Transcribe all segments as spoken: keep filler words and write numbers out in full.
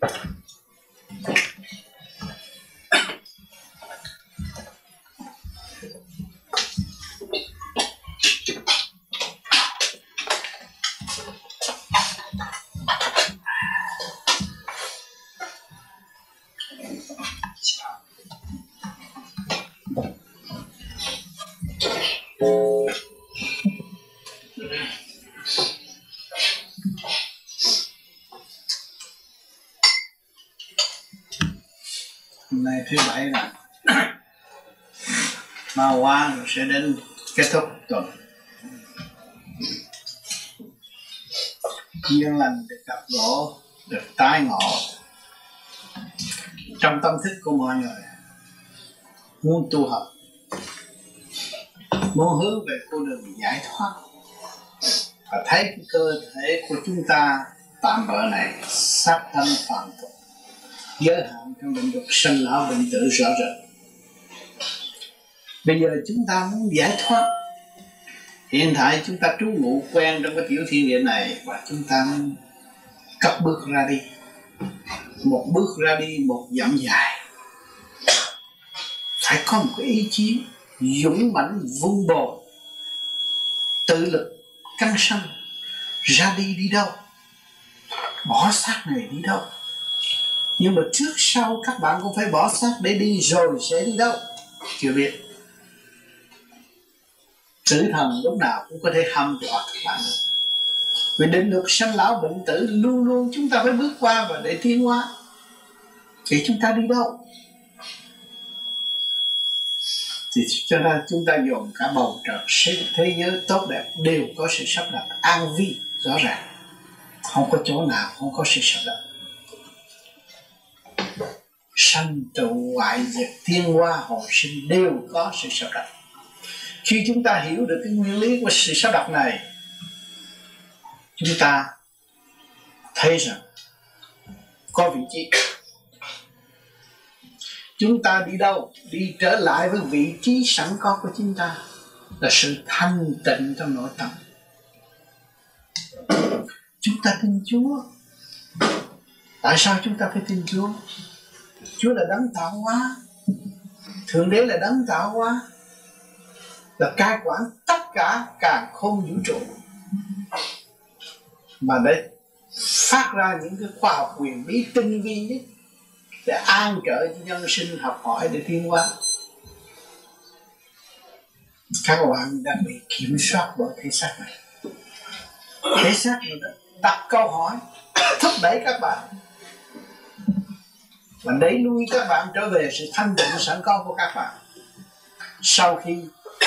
Hôm nay thứ bảy là ma hóa rồi sẽ đến kết thúc tuần. Duyên lành được gặp gỡ, được tái ngộ trong tâm thức của mọi người, muốn tu học, muốn hướng về con đường giải thoát, và thấy cái cơ thể của chúng ta tạm bỡ này sát thân phạm tục, giới hạn trong lĩnh vực sanh lão bệnh tử rõ rệt. Bây giờ chúng ta muốn giải thoát. Hiện tại chúng ta trú ngụ quen trong cái tiểu thiên địa này, và chúng ta cất bước ra đi, một bước ra đi một dặm dài. Phải có một cái ý chí dũng mãnh vun bồi, tự lực căng sân, ra đi đi đâu, bỏ xác này đi đâu. Nhưng mà trước sau các bạn cũng phải bỏ xác để đi, rồi sẽ đi đâu chưa biết. Tử thần lúc nào cũng có thể hăm dọa các bạn. Vì định luật sanh lão bệnh tử luôn luôn chúng ta phải bước qua và để tiến hóa. Thì chúng ta đi đâu? Thì cho nên chúng ta dùng cả bầu trời, thế giới tốt đẹp đều có sự sắp đặt an vi rõ ràng. Không có chỗ nào không có sự sắp đặt. Sanh trụ hoại diệt thiên hoa hồi sinh đều có sự sắp đặt. Khi chúng ta hiểu được cái nguyên lý của sự sắp đặt này, chúng ta thấy rằng có vị trí. Chúng ta đi đâu? Đi trở lại với vị trí sẵn có của chúng ta, là sự thanh tịnh trong nội tâm. Chúng ta tin Chúa. Tại sao chúng ta phải tin Chúa? Chúa là đấng tạo hóa, Thượng Đế là đấng tạo hóa, là cai quản tất cả càn khôn vũ trụ, mà để phát ra những cái khoa học quyền bí tinh vi nhất để an trợ cho nhân sinh học hỏi để tiến hóa. Các bạn đang bị kiểm soát bởi thể xác này. Thể xác này đặt câu hỏi, thúc đẩy các bạn và đẩy lui các bạn trở về sự thanh tịnh sẵn có của các bạn. Sau khi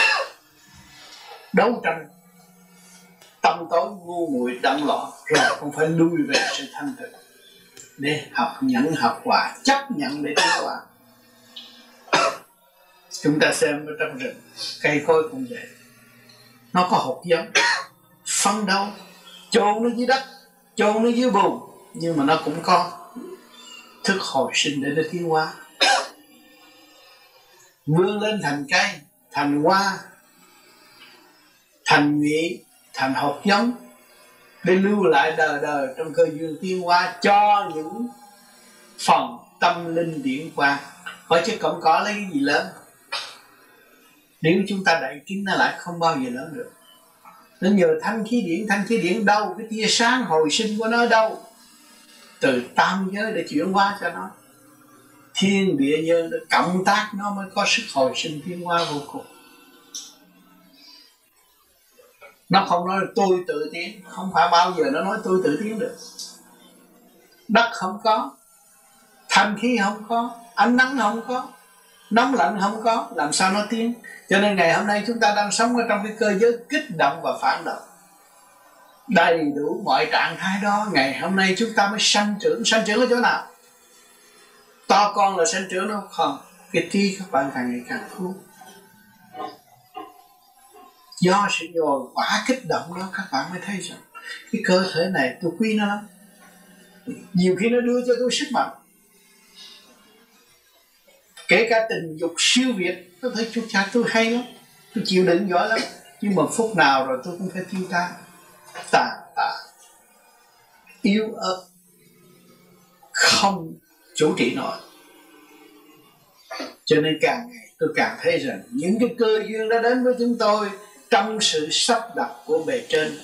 đấu tranh tâm tối ngu muội đậm loạn rồi, không phải lui về sự thanh tịnh để học nhận học quả, chấp nhận để tiến hóa. Chúng ta xem ở trong rừng, cây cối cũng vậy, nó có hột giống, phân đấu, chôn nó dưới đất, chôn nó dưới bùn, nhưng mà nó cũng có thức hồi sinh để nó tiến hóa, vươn lên thành cây, thành hoa, thành nhụy, thành hột giống, để lưu lại đời đời trong cơ duyên tiến hóa cho những phần tâm linh điển quang. Hỏi chứ cũng có lấy cái gì lớn? Nếu chúng ta đậy kín nó lại không bao giờ lớn được. Nó nhờ thanh khí điển, thanh khí điển đâu? Cái tia sáng hồi sinh của nó đâu? Từ tam giới để chuyển hóa cho nó. Thiên địa nhân để cộng tác nó mới có sức hồi sinh tiến hóa vô cùng. Nó không nói tôi tự tiến, không phải bao giờ nó nói tôi tự tiến được. Đất không có, thanh khí không có, ánh nắng không có, nóng lạnh không có, làm sao nó tiến? Cho nên ngày hôm nay chúng ta đang sống ở trong cái cơ giới kích động và phản động, đầy đủ mọi trạng thái đó. Ngày hôm nay chúng ta mới sanh trưởng. Sanh trưởng ở chỗ nào? To con là sanh trưởng đâu? Không. Cái trí các bạn càng ngày càng thua. Do sự nhồi quả kích động đó, các bạn mới thấy rằng cái cơ thể này tôi quý nó lắm. Nhiều khi nó đưa cho tôi sức mạnh, kể cả tình dục siêu việt. Tôi thấy chú cha tôi hay lắm, tôi chịu đựng giỏi lắm, nhưng mà phút nào rồi tôi cũng phải tiêu tan, tàn tạ, yếu ớt, không chủ trị nổi. Cho nên càng ngày tôi càng thấy rằng những cái cơ duyên đã đến với chúng tôi trong sự sắp đặt của bề trên.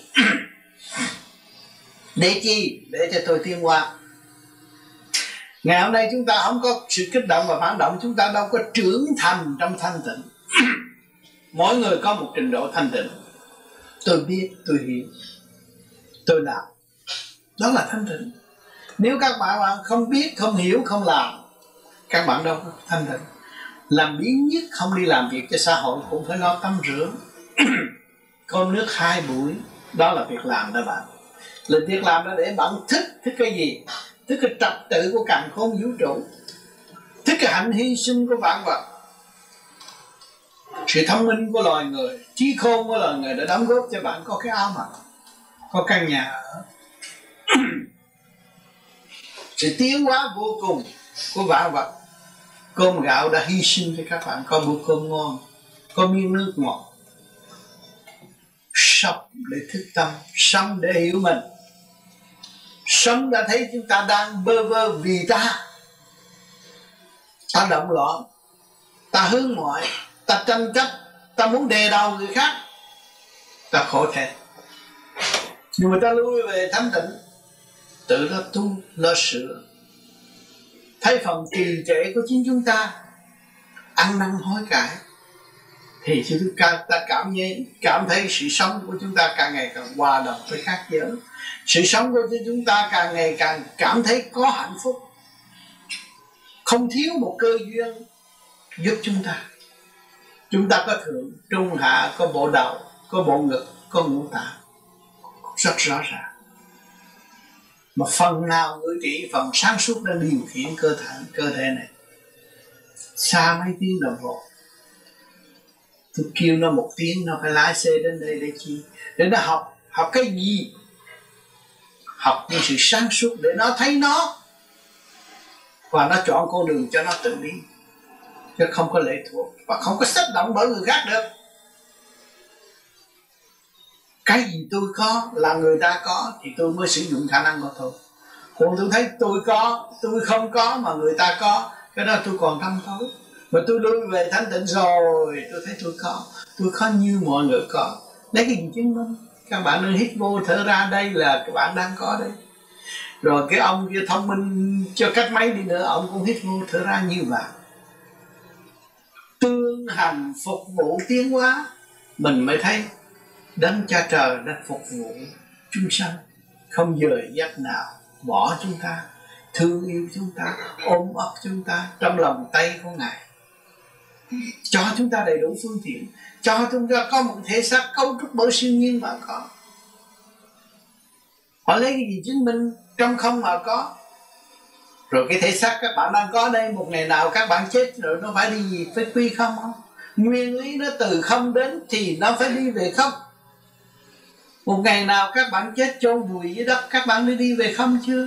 Để chi? Để cho tôi tiến hóa. Ngày hôm nay chúng ta không có sự kích động và phản động, chúng ta đâu có trưởng thành trong thanh tịnh. Mỗi người có một trình độ thanh tịnh. Tôi biết, tôi hiểu, tôi làm. Đó là thanh tịnh. Nếu các bạn không biết, không hiểu, không làm, các bạn đâu có thanh tịnh. Làm biến nhất không đi làm việc cho xã hội cũng phải lo tắm rửa. Cơm nước hai buổi, đó là việc làm đó bạn. Là việc làm đó để bạn thích. Thích cái gì? Thích cái trật tự của càn khôn vũ trụ, thích cái hạnh hy sinh của vạn vật. Sự thông minh của loài người, trí khôn của loài người đã đóng góp cho bạn có cái áo mặc, có căn nhà ở. Sự tiến hóa vô cùng của vạn vật. Cơm gạo đã hy sinh cho các bạn có bữa cơm ngon, có miếng nước ngọt. Sống để thức tâm, sống để hiểu mình. Sống đã thấy chúng ta đang bơ vơ vì ta. Ta động loạn, ta hướng ngoại, ta tranh chấp, ta muốn đè đầu người khác, ta khổ thể. Nhưng mà ta lui về thanh tịnh, tự lo tu, lo sửa. Thấy phần trì trệ của chính chúng ta, ăn năn hối cải, thì chúng ta, ta cảm, nhận, cảm thấy sự sống của chúng ta càng ngày càng hòa đồng với khác giới. Sự sống của chúng ta càng ngày càng cảm thấy có hạnh phúc, không thiếu một cơ duyên giúp chúng ta. Chúng ta có thượng, trung, hạ, có bộ đầu, có bộ ngực, có ngũ tạng, rất rõ ràng. Mà phần nào ngự trị, phần sáng suốt đang điều khiển cơ thể, cơ thể này xa mấy tiếng đồng hồ. Tôi kêu nó một tiếng, nó phải lái xe đến đây để chi? Để nó học. Học cái gì? Học những sự sáng suốt để nó thấy nó, và nó chọn con đường cho nó tự đi, chứ không có lệ thuộc và không có xách động bởi người khác được. Cái gì tôi có là người ta có thì tôi mới sử dụng khả năng của tôi. Còn tôi thấy tôi có, tôi không có mà người ta có, cái đó tôi còn thâm thấu. Mà tôi lui về thanh tịnh rồi, tôi thấy tôi có, tôi có như mọi người có. Lấy cái gì chứng minh? Các bạn nên hít vô thở ra, đây là các bạn đang có đây. Rồi cái ông kia thông minh cho cách mấy đi nữa, ông cũng hít vô thở ra như vậy. Tương hành phục vụ tiến hóa, mình mới thấy Đấng Cha Trời đang phục vụ chúng sanh, không dời dắt nào bỏ chúng ta, thương yêu chúng ta, ôm ấp chúng ta trong lòng tay của Ngài, cho chúng ta đầy đủ phương tiện, cho chúng ta có một thể xác cấu trúc bởi siêu nhiên mà có. Họ lấy cái gì chứng minh? Trong không mà có. Rồi cái thể xác các bạn đang có đây, một ngày nào các bạn chết rồi nó phải đi gì? Phải quy không không? Nguyên lý nó từ không đến thì nó phải đi về không. Một ngày nào các bạn chết chôn vùi dưới đất, các bạn đi đi về không chưa?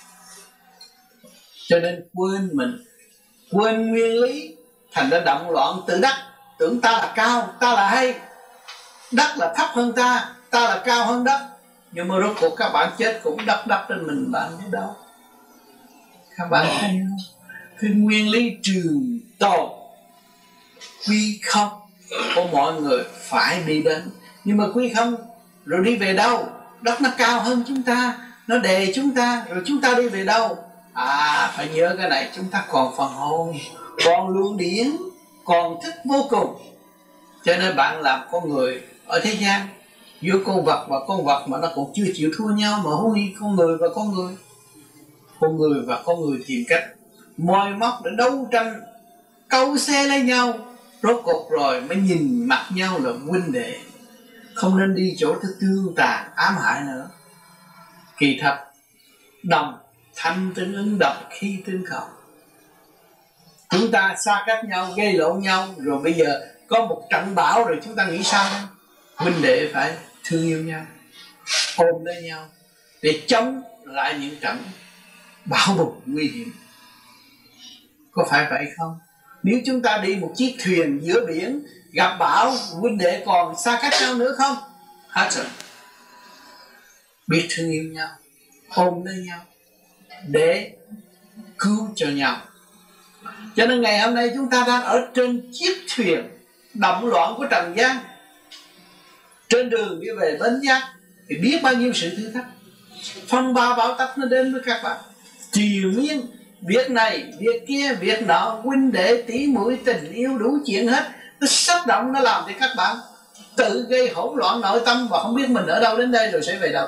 Cho nên quên mình, quên nguyên lý, thành ra động loạn tự đắc, tưởng ta là cao, ta là hay, đất là thấp hơn ta, ta là cao hơn đất. Nhưng mà rốt cuộc các bạn chết cũng đắp đắp trên mình bạn biết đâu. Các bạn thấy không? Cái nguyên lý trường tồn quy không của mọi người phải đi đến. Nhưng mà quy không rồi đi về đâu? Đất nó cao hơn chúng ta, nó đè chúng ta, rồi chúng ta đi về đâu? À, phải nhớ cái này, chúng ta còn phần hồn, còn luồng điển, còn thức vô cùng. Cho nên bạn làm con người ở thế gian, giữa con vật và con vật mà nó cũng chưa chịu thua nhau, mà huống chi con người và con người. Con người và con người tìm cách moi móc để đấu tranh, câu xe lấy nhau, rốt cuộc rồi mới nhìn mặt nhau là huynh đệ. Không nên đi chỗ thứ tương tàn ám hại nữa. Kỳ thật đồng thanh tương ứng độc khi tương khẩu. Chúng ta xa cách nhau, gây lộn nhau, rồi bây giờ có một trận bão rồi chúng ta nghĩ sao đó? Huynh đệ phải thương yêu nhau, ôm lấy nhau để chống lại những trận bão bùng nguy hiểm. Có phải vậy không? Nếu chúng ta đi một chiếc thuyền giữa biển, gặp bão, huynh đệ còn xa cách nhau nữa không? Hết rồi. Biết thương yêu nhau, ôm lấy nhau để cứu cho nhau. Cho nên ngày hôm nay chúng ta đang ở trên chiếc thuyền động loạn của trần gian, trên đường đi về bến giác, thì biết bao nhiêu sự thử thách, phong ba bão táp nó đến với các bạn, triền miên việc này việc kia việc nọ, huynh đệ tỷ muội tình yêu đủ chuyện hết, nó sắp động, nó làm cho các bạn tự gây hỗn loạn nội tâm và không biết mình ở đâu đến đây rồi sẽ về đâu,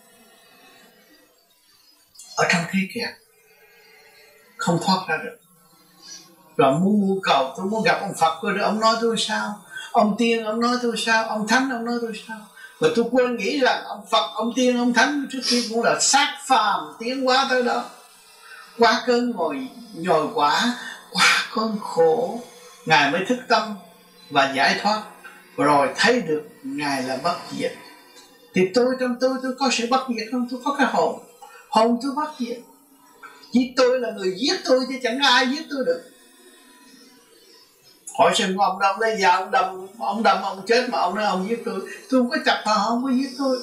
ở trong thế kìa, không thoát ra được. Rồi muốn mưu cầu, tôi muốn gặp ông Phật, rồi ông nói tôi sao, ông Tiên ông nói tôi sao, ông Thánh ông nói tôi sao, mà tôi quên nghĩ rằng ông Phật, ông Tiên, ông Thánh trước kia cũng là xác phàm tiến hóa tới đó, qua cơn ngồi nhồi quả, qua cơn khổ, Ngài mới thức tâm và giải thoát, rồi thấy được Ngài là bất diệt. Thì tôi trong tôi tôi có sự bất diệt không? Tôi có cái hồn, hồn tôi bất diệt. Chỉ tôi là người giết tôi chứ chẳng có ai giết tôi được. Hỏi xem ông đâu lấy dao ông đâm, ông đâm ông chết mà ông nói ông giết tôi, tôi không có chặt họ, không có giết tôi.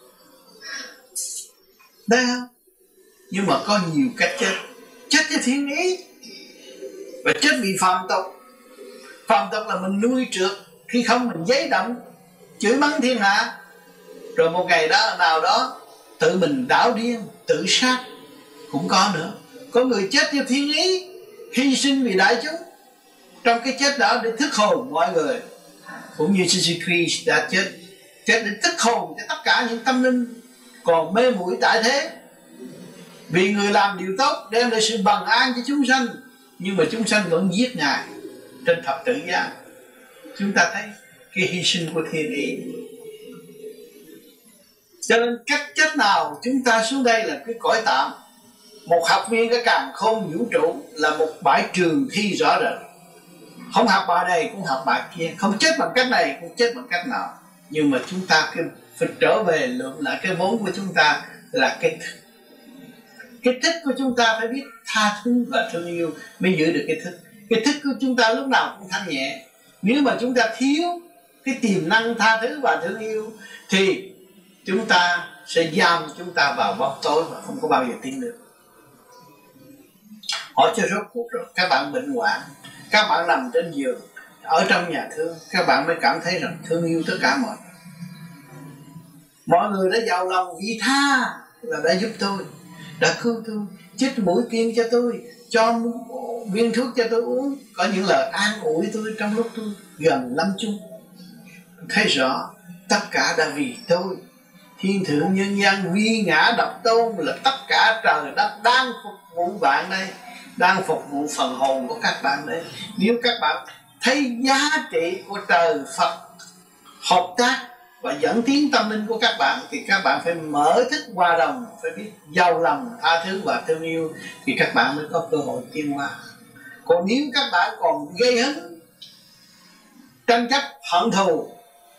Đấy không? Nhưng mà có nhiều cách chết. Chết cho thiên ý, và chết vì phạm tục. Phạm tục là mình nuôi trượt, khi không mình giấy động, chửi mắng thiên hạ. Rồi một ngày đó nào đó tự mình đảo điên, tự sát cũng có nữa. Có người chết cho thiên ý, hy sinh vì đại chúng. Trong cái chết đó để thức hồn mọi người, cũng như Jesus Christ đã chết, chết để thức hồn cho tất cả những tâm linh còn mê muội tại thế. Vì người làm điều tốt đem lại sự bằng an cho chúng sanh, nhưng mà chúng sanh vẫn giết Ngài trên thập tự giá. Chúng ta thấy cái hy sinh của thiên ý. Cho nên cách chết nào chúng ta xuống đây là cái cõi tạm. Một học viên cái càn khôn vũ trụ là một bãi trường thi rõ rệt. Không học bài này cũng học bài kia, không chết bằng cách này cũng chết bằng cách nào. Nhưng mà chúng ta phải trở về lượng lại cái vốn của chúng ta là cái thức. Cái thức của chúng ta phải biết tha thứ và thương yêu mới giữ được cái thức. Cái thức của chúng ta lúc nào cũng thanh nhẹ. Nếu mà chúng ta thiếu cái tiềm năng tha thứ và thương yêu thì chúng ta sẽ giam chúng ta vào bóng tối và không có bao giờ tiến được. Hỏi cho rốt cuộc rồi, các bạn bệnh hoạn, các bạn nằm trên giường ở trong nhà thương, các bạn mới cảm thấy rằng thương yêu tất cả mọi người. Mọi người đã giàu lòng vị tha là đã giúp tôi, đã cứu tôi, chích mũi kim cho tôi, cho viên thuốc cho tôi uống, có những lời an ủi tôi trong lúc tôi gần lâm chung. Thấy rõ tất cả đã vì tôi. Thiên thượng nhân gian vi ngã độc tôn là tất cả trời đất đang phục vụ bạn đây, đang phục vụ phần hồn của các bạn đây. Nếu các bạn thấy giá trị của trời Phật hợp tác và dẫn tiến tâm linh của các bạn thì các bạn phải mở thức hòa đồng, phải biết giàu lòng tha thứ và thương yêu thì các bạn mới có cơ hội tiến hóa. Còn nếu các bạn còn gây hấn, tranh chấp, hận thù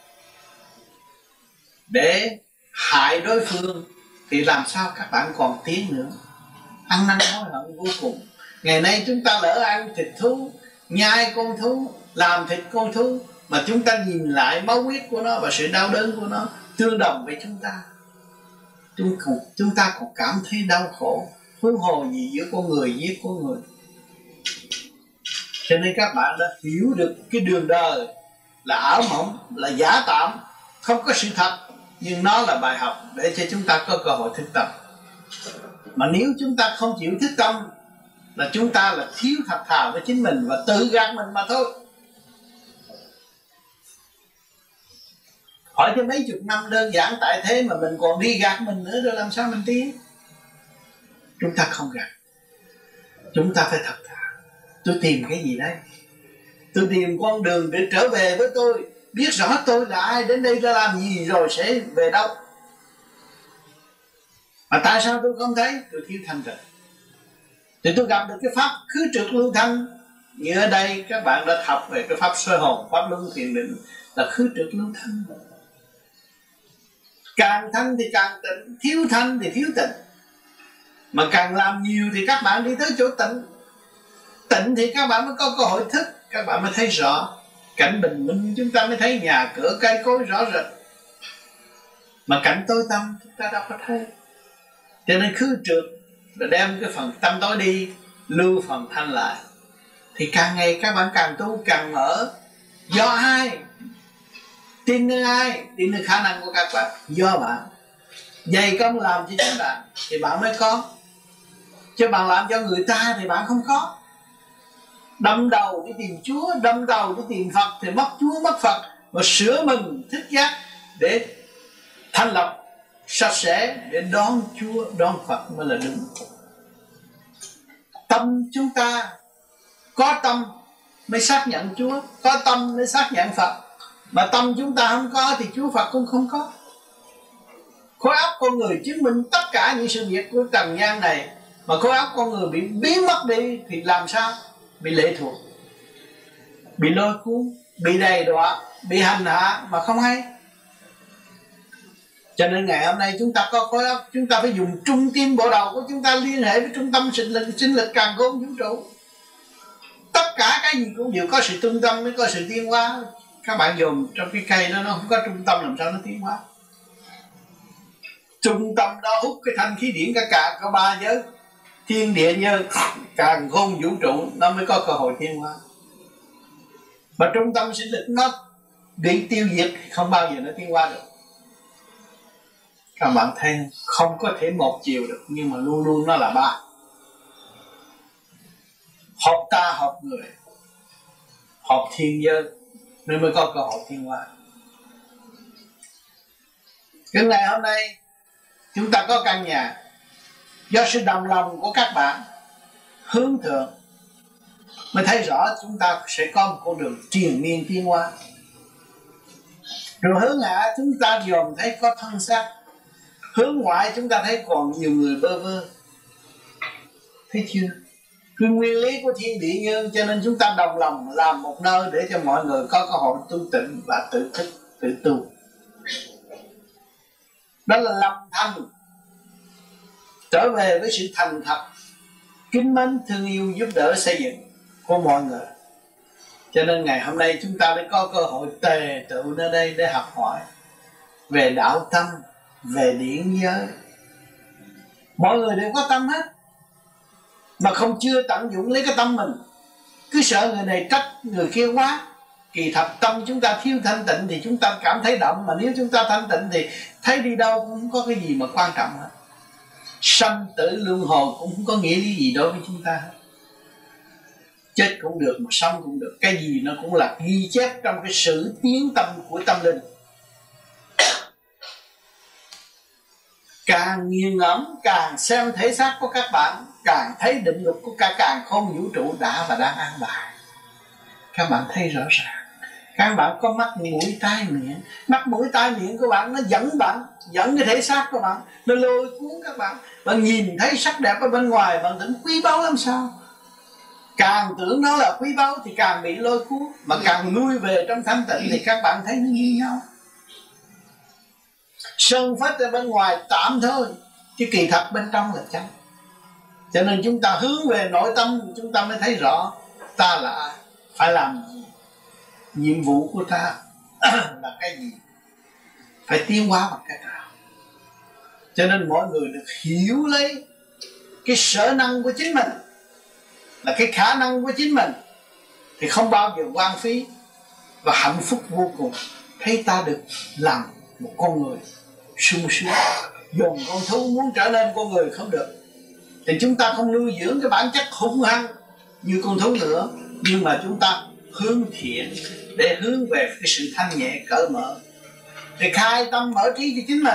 để hại đối phương thì làm sao các bạn còn tiến nữa. Ăn năn hối hận vô cùng. Ngày nay chúng ta lỡ ăn thịt thú, nhai con thú, làm thịt con thú, mà chúng ta nhìn lại máu huyết của nó và sự đau đớn của nó tương đồng với chúng ta, chúng, chúng ta còn cảm thấy đau khổ, huống hồ gì giữa con người giết con người. Cho nên các bạn đã hiểu được cái đường đời là ảo mộng, là giả tạm, không có sự thật, nhưng nó là bài học để cho chúng ta có cơ hội thức tâm. Mà nếu chúng ta không chịu thức tâm là chúng ta là thiếu thật thà với chính mình và tự gạt mình mà thôi. Hỏi cho mấy chục năm đơn giản tại thế mà mình còn đi gạt mình nữa rồi làm sao mình tiến? Chúng ta không gạt, chúng ta phải thật thà. Tôi tìm cái gì đây? Tôi tìm con đường để trở về với tôi, biết rõ tôi là ai, đến đây ra làm gì rồi sẽ về đâu. Mà tại sao tôi không thấy? Tôi thiếu thanh tịnh. Thì tôi gặp được cái pháp khứ trực lưu thanh. Như ở đây các bạn đã học về cái pháp soi hồn, pháp luân thiền định là khứ trực lưu thanh. Càng thanh thì càng tịnh, thiếu thanh thì thiếu tịnh. Mà càng làm nhiều thì các bạn đi tới chỗ tịnh. Tịnh thì các bạn mới có cơ hội thức, các bạn mới thấy rõ cảnh bình minh, chúng ta mới thấy nhà cửa cây cối rõ rệt. Mà cảnh tối tăm chúng ta đâu có thấy. Cho nên khứ trượt là đem cái phần tâm tối đi, lưu phần thanh lại. Thì càng ngày các bạn càng tu càng mở. Do ai? Tin nơi ai? Tin nơi khả năng của các bạn. Do bạn dày công làm cho các bạn thì bạn mới có. Chứ bạn làm cho người ta thì bạn không có. Đâm đầu đi tìm Chúa, đâm đầu đi tìm Phật thì mất Chúa mất Phật. Mà sửa mình thức giác để thanh lập sạch sẽ, để đón Chúa đón Phật mới là đúng. Tâm chúng ta có tâm mới xác nhận Chúa, có tâm mới xác nhận Phật. Mà tâm chúng ta không có thì Chúa Phật cũng không có. Khối óc con người chứng minh tất cả những sự việc của trần gian này. Mà khối óc con người bị biến mất đi thì làm sao? Bị lệ thuộc, bị lôi cuốn, bị đầy đọa, bị hành hạ mà không hay. Cho nên ngày hôm nay chúng ta có khối óc, chúng ta phải dùng trung tim bộ đầu của chúng ta liên hệ với trung tâm sinh lực, sinh lực càn khôn vũ trụ. Tất cả cái gì cũng đều có sự trung tâm mới có sự tiến hóa. Các bạn dùng trong cái cây đó nó không có trung tâm làm sao nó tiến hóa. Trung tâm đó hút cái thanh khí điển cả cả có ba giới thiên địa nhân càn khôn vũ trụ, nó mới có cơ hội tiến hóa. Mà trung tâm sinh lực nó bị tiêu diệt không bao giờ nó tiến hóa được. Các bạn thấy không có thể một chiều được, nhưng mà luôn luôn nó là ba. Hợp ta hợp người, hợp thiên giới nên mới có cơ hội tiến hóa. Cái ngày hôm nay chúng ta có căn nhà, do sự đồng lòng của các bạn hướng thượng mới thấy rõ chúng ta sẽ có một con đường triền miên tiến hóa. Rồi hướng hạ chúng ta dòm thấy có thân xác, hướng ngoại chúng ta thấy còn nhiều người bơ vơ. Thấy chưa? Cái nguyên lý của thiên địa nhân, cho nên chúng ta đồng lòng làm một nơi để cho mọi người có cơ hội tu tịnh và tự thức, tự tu. Đó là lâm thanh, trở về với sự thành thật, kính mến, thương yêu, giúp đỡ, xây dựng của mọi người. Cho nên ngày hôm nay chúng ta mới có cơ hội tề tựu nơi đây để học hỏi về đạo tâm, về điển giới. Mọi người đều có tâm hết, mà không chưa tận dụng lấy cái tâm mình. Cứ sợ người này trách người kia quá. Kỳ thật tâm chúng ta thiếu thanh tịnh thì chúng ta cảm thấy động. Mà nếu chúng ta thanh tịnh thì thấy đi đâu cũng không có cái gì mà quan trọng hết. Sanh tử luân hồi cũng không có nghĩa lý gì đối với chúng ta hết. Chết cũng được mà sống cũng được. Cái gì nó cũng là ghi chép trong cái sự tiến tâm của tâm linh. Càng nghiền ngẫm, càng xem thể xác của các bạn, càng thấy định luật của cả càn khôn vũ trụ đã và đang an bài. Các bạn thấy rõ ràng. Các bạn có mắt mũi tai miệng, mắt mũi tai miệng của bạn nó dẫn bạn, dẫn cái thể xác của bạn, nó lôi cuốn các bạn. Bạn nhìn thấy sắc đẹp ở bên ngoài, bạn tưởng quý báu làm sao. Càng tưởng nó là quý báu thì càng bị lôi cuốn. Mà càng nuôi về trong thanh tịnh thì các bạn thấy nó như nhau. Sơn phết ở bên ngoài tạm thôi, chứ kỳ thật bên trong là chánh. Cho nên chúng ta hướng về nội tâm, chúng ta mới thấy rõ ta là ai, phải làm gì, nhiệm vụ của ta là cái gì, phải tiến hóa bằng cách nào. Cho nên mọi người được hiểu lấy cái sở năng của chính mình, là cái khả năng của chính mình, thì không bao giờ hoang phí và hạnh phúc vô cùng. Thấy ta được làm một con người sung sướng. Dồn con thú muốn trở nên con người không được, thì chúng ta không nuôi dưỡng cái bản chất hung hăng như con thú nữa, nhưng mà chúng ta hướng thiện để hướng về cái sự thanh nhẹ cởi mở, để khai tâm mở trí cho chính mình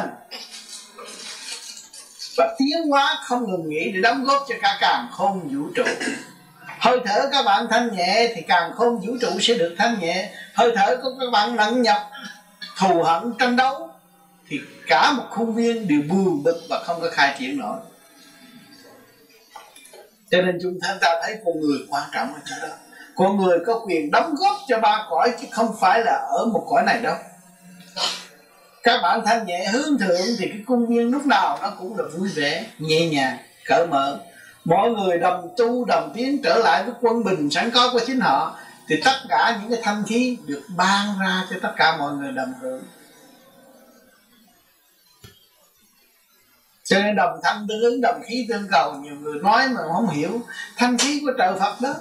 và tiến hóa không ngừng nghỉ để đóng góp cho cả càn khôn vũ trụ. Hơi thở các bạn thanh nhẹ thì càn khôn vũ trụ sẽ được thanh nhẹ. Hơi thở của các bạn nặng nhọc, thù hận, tranh đấu thì cả một khuôn viên đều buồn bực và không có khai triển nổi. Cho nên chúng ta thấy con người quan trọng ở chỗ đó. Con người có quyền đóng góp cho ba cõi, chứ không phải là ở một cõi này đâu. Các bạn thanh nhẹ hướng thượng thì cái khuôn viên lúc nào nó cũng là vui vẻ, nhẹ nhàng, cởi mở. Mọi người đồng tu, đồng tiến trở lại với quân bình sẵn có của chính họ, thì tất cả những cái thanh khí được ban ra cho tất cả mọi người đồng hưởng. Cho nên đồng thanh tương ứng, đồng khí tương cầu. Nhiều người nói mà không hiểu thanh khí của trời Phật đó.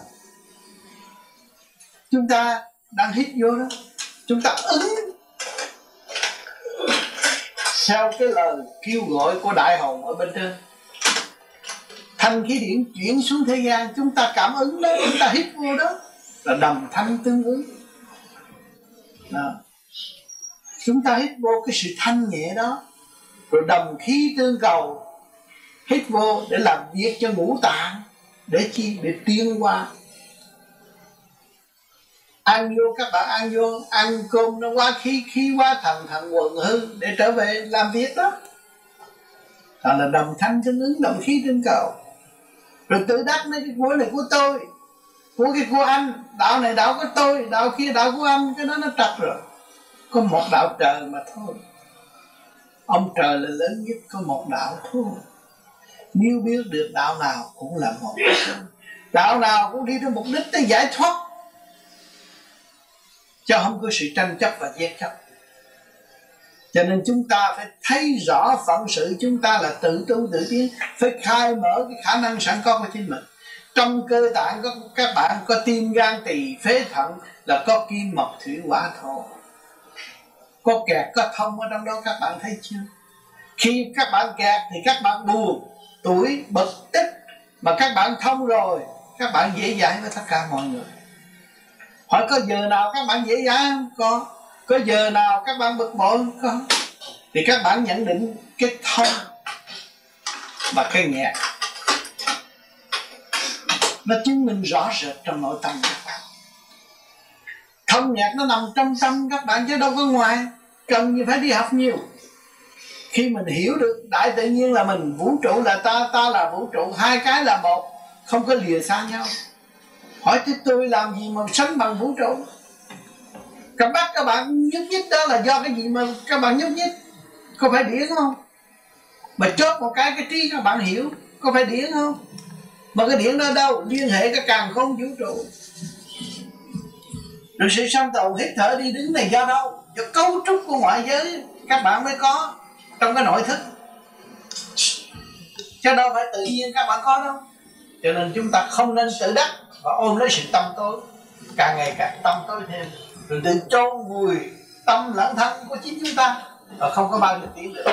Chúng ta đang hít vô đó, chúng ta ứng theo cái lời kêu gọi của đại hồn ở bên trên. Thanh khí điển chuyển xuống thế gian, chúng ta cảm ứng đó, chúng ta hít vô đó là đồng thanh tương ứng đó. Chúng ta hít vô cái sự thanh nhẹ đó, rồi đồng khí tương cầu, hít vô để làm việc cho ngũ tạng, để chi? Để tiến hóa. Ăn vô, các bạn ăn vô, ăn cơm nó quá khí, khí quá thần, thần quần hư, để trở về làm việc đó. Đó là đồng thanh tương ứng, đồng khí tương cầu. Rồi tự đắc nói cái của này của tôi, của cái của anh, đạo này đạo của tôi, đạo kia đạo của anh, cái đó nó trật rồi. Có một đạo trời mà thôi. Ông trời là lớn nhất, có một đạo thôi. Nếu biết được đạo nào cũng là một. Đạo nào cũng đi đến mục đích tới giải thoát, chứ không có sự tranh chấp và giết chấp. Cho nên chúng ta phải thấy rõ phận sự chúng ta là tự tu tự tiến, phải khai mở cái khả năng sẵn có của chính mình. Trong cơ tạng có các bạn có tim, gan, tỳ, phế, thận, là có kim, mộc, thủy, hỏa, thổ. Có kẹt, có thông ở trong đó, các bạn thấy chưa? Khi các bạn kẹt thì các bạn buồn, tủi, bực, tức. Mà các bạn thông rồi, các bạn dễ dãi với tất cả mọi người. Hỏi có giờ nào các bạn dễ dãi không? Có. Có giờ nào các bạn bực bội không? Có. Thì các bạn nhận định cái thông và cái nghẹt nó chứng minh rõ rệt trong nội tâm các bạn. Thông nghẹt nó nằm trong tâm các bạn chứ đâu có ngoài. Cần gì phải đi học nhiều. Khi mình hiểu được đại tự nhiên là mình, vũ trụ là ta, ta là vũ trụ, hai cái là một, không có lìa xa nhau. Hỏi chứ tôi làm gì mà sánh bằng vũ trụ? Các bác các bạn nhúc nhích đó là do cái gì mà các bạn nhúc nhích? Có phải điển không? Mà chốt một cái cái trí các bạn hiểu, có phải điển không? Mà cái điển đó đâu? Liên hệ cái càn khôn vũ trụ. Rồi sự sanh tồn hít thở đi đứng này do đâu? Do cấu trúc của ngoại giới các bạn mới có trong cái nội thức, chứ đâu phải tự nhiên các bạn có đâu. Cho nên chúng ta không nên tự đắc và ôm lấy sự tâm tối, càng ngày càng tâm tối thêm, rồi tự chôn vùi tâm lẫn thân của chính chúng ta, và không có bao giờ tiến được.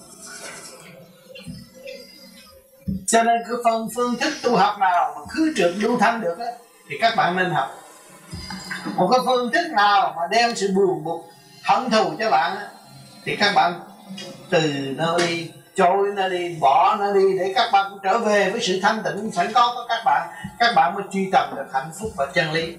Cho nên cái phần phương thức tu học nào mà khứ trượt lưu thanh được á, thì các bạn nên học. Một cái phương thức nào mà đem sự buồn bực hận thù cho bạn á, thì các bạn từ nó đi, trôi nó đi, bỏ nó đi, để các bạn trở về với sự thanh tịnh sẵn có của các bạn. Các bạn mới truy tầm được hạnh phúc và chân lý.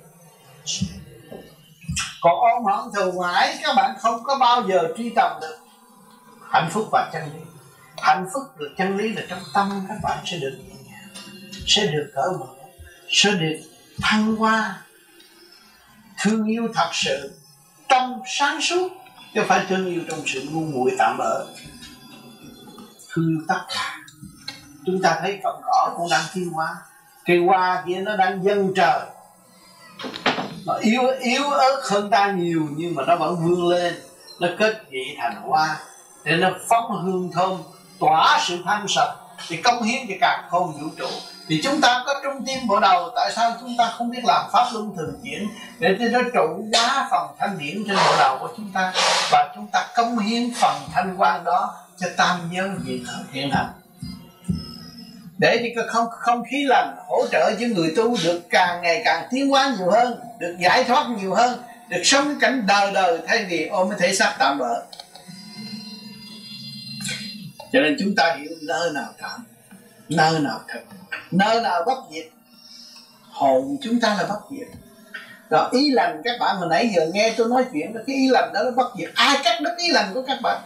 Còn ôm hận thù mãi, các bạn không có bao giờ truy tầm được hạnh phúc và chân lý. Hạnh phúc được chân lý là trong tâm các bạn sẽ được nhẹ nhàng, sẽ được cởi mở, sẽ được thăng hoa, thương yêu thật sự, trong sáng suốt, chứ không phải thương yêu trong sự ngu muội tạm bợ. Thương yêu tất cả. Chúng ta thấy cọng cỏ cũng đang tiến hóa, cây hoa kia nó đang dâng trời, nó yếu yếu ớt hơn ta nhiều, nhưng mà nó vẫn vươn lên, nó kết vị thành hoa để nó phóng hương thơm, tỏa sự thanh sạch, thì cống hiến cho cả không vũ trụ. Thì chúng ta có trung tim bộ đầu, tại sao chúng ta không biết làm pháp luân thường chuyển để cho nó trụ hóa phần thanh điển trên bộ đầu của chúng ta, và chúng ta cống hiến phần thanh quan đó cho tam giới hiện hành, để cho cái không không khí lành hỗ trợ cho người tu được càng ngày càng tiến hóa nhiều hơn, được giải thoát nhiều hơn, được sống cái cảnh đời đời thay vì ôm cái thể xác tạm bợ. Cho nên chúng ta hiểu nơi nào trạm, nơi nào thật, nơi nào bất diệt. Hồn chúng ta là bất diệt. Rồi ý lành các bạn hồi nãy giờ nghe tôi nói chuyện, cái ý lành đó là bất diệt. Ai cắt đứt ý lành của các bạn?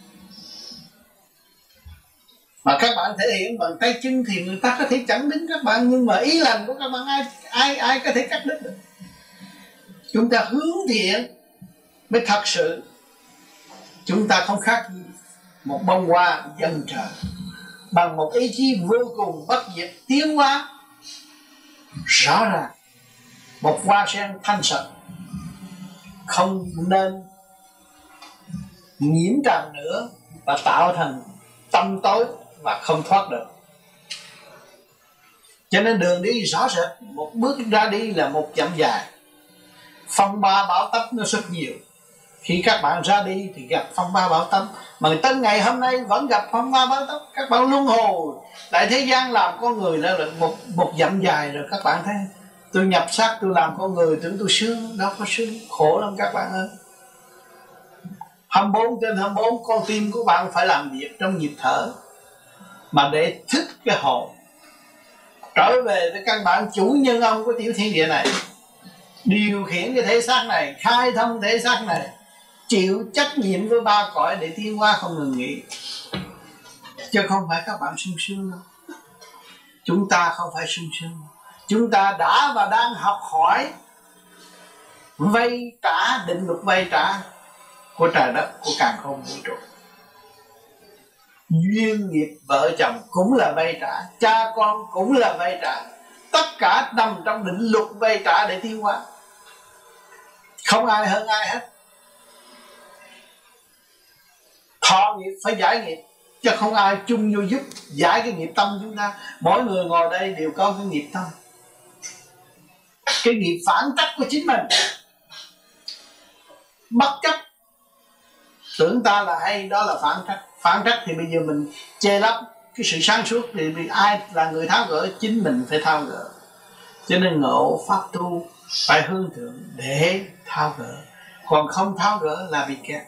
Mà các bạn thể hiện bằng tay chân thì người ta có thể chẳng đứng các bạn, nhưng mà ý lành của các bạn ai ai ai có thể cắt đứt được. Chúng ta hướng thiện mới thật sự. Chúng ta không khác gì một bông hoa dâng trời, bằng một ý chí vô cùng bất diệt tiến hóa. Rõ ràng một hoa sen thanh sạch, không nên nhiễm trần nữa và tạo thành tâm tối và không thoát được. Cho nên đường đi rõ rệt, một bước ra đi là một dặm dài. Phong ba bão táp nó rất nhiều. Khi các bạn ra đi thì gặp phong ba bão táp, mà tới ngày hôm nay vẫn gặp phong ba bão táp. Các bạn luân hồi tại thế gian làm con người đó là một một dặm dài rồi. Các bạn thấy tôi nhập xác, tôi làm con người, tưởng tôi sướng, đâu có sướng, khổ lắm các bạn ơi. hai mươi bốn trên hai mươi bốn con tim của bạn phải làm việc trong nhịp thở, mà để thức cái hồn trở về với căn bản chủ nhân ông của tiểu thiên địa này, điều khiển cái thể xác này, khai thông thể xác này, chịu trách nhiệm với ba cõi để tiến hóa không ngừng nghỉ. Chứ không phải các bạn sung sướng đâu. Chúng ta không phải sung sướng. Chúng ta đã và đang học hỏi vay trả, định luật vay trả của trời đất, của càn khôn vũ trụ. Duyên nghiệp vợ chồng cũng là vay trả, cha con cũng là vay trả. Tất cả nằm trong định luật vay trả để tiến hóa. Không ai hơn ai hết. Thọ nghiệp phải giải nghiệp, chứ không ai chung vô giúp giải cái nghiệp tâm chúng ta. Mỗi người ngồi đây đều có cái nghiệp tâm, cái nghiệp phản trắc của chính mình. Bất chấp tưởng ta là hay, đó là phản trắc. Phản trắc thì bây giờ mình che lấp cái sự sáng suốt, thì ai là người tháo gỡ? Chính mình phải tháo gỡ. Cho nên ngộ pháp tu phải hướng thượng để tháo gỡ, còn không tháo gỡ là bị kẹt.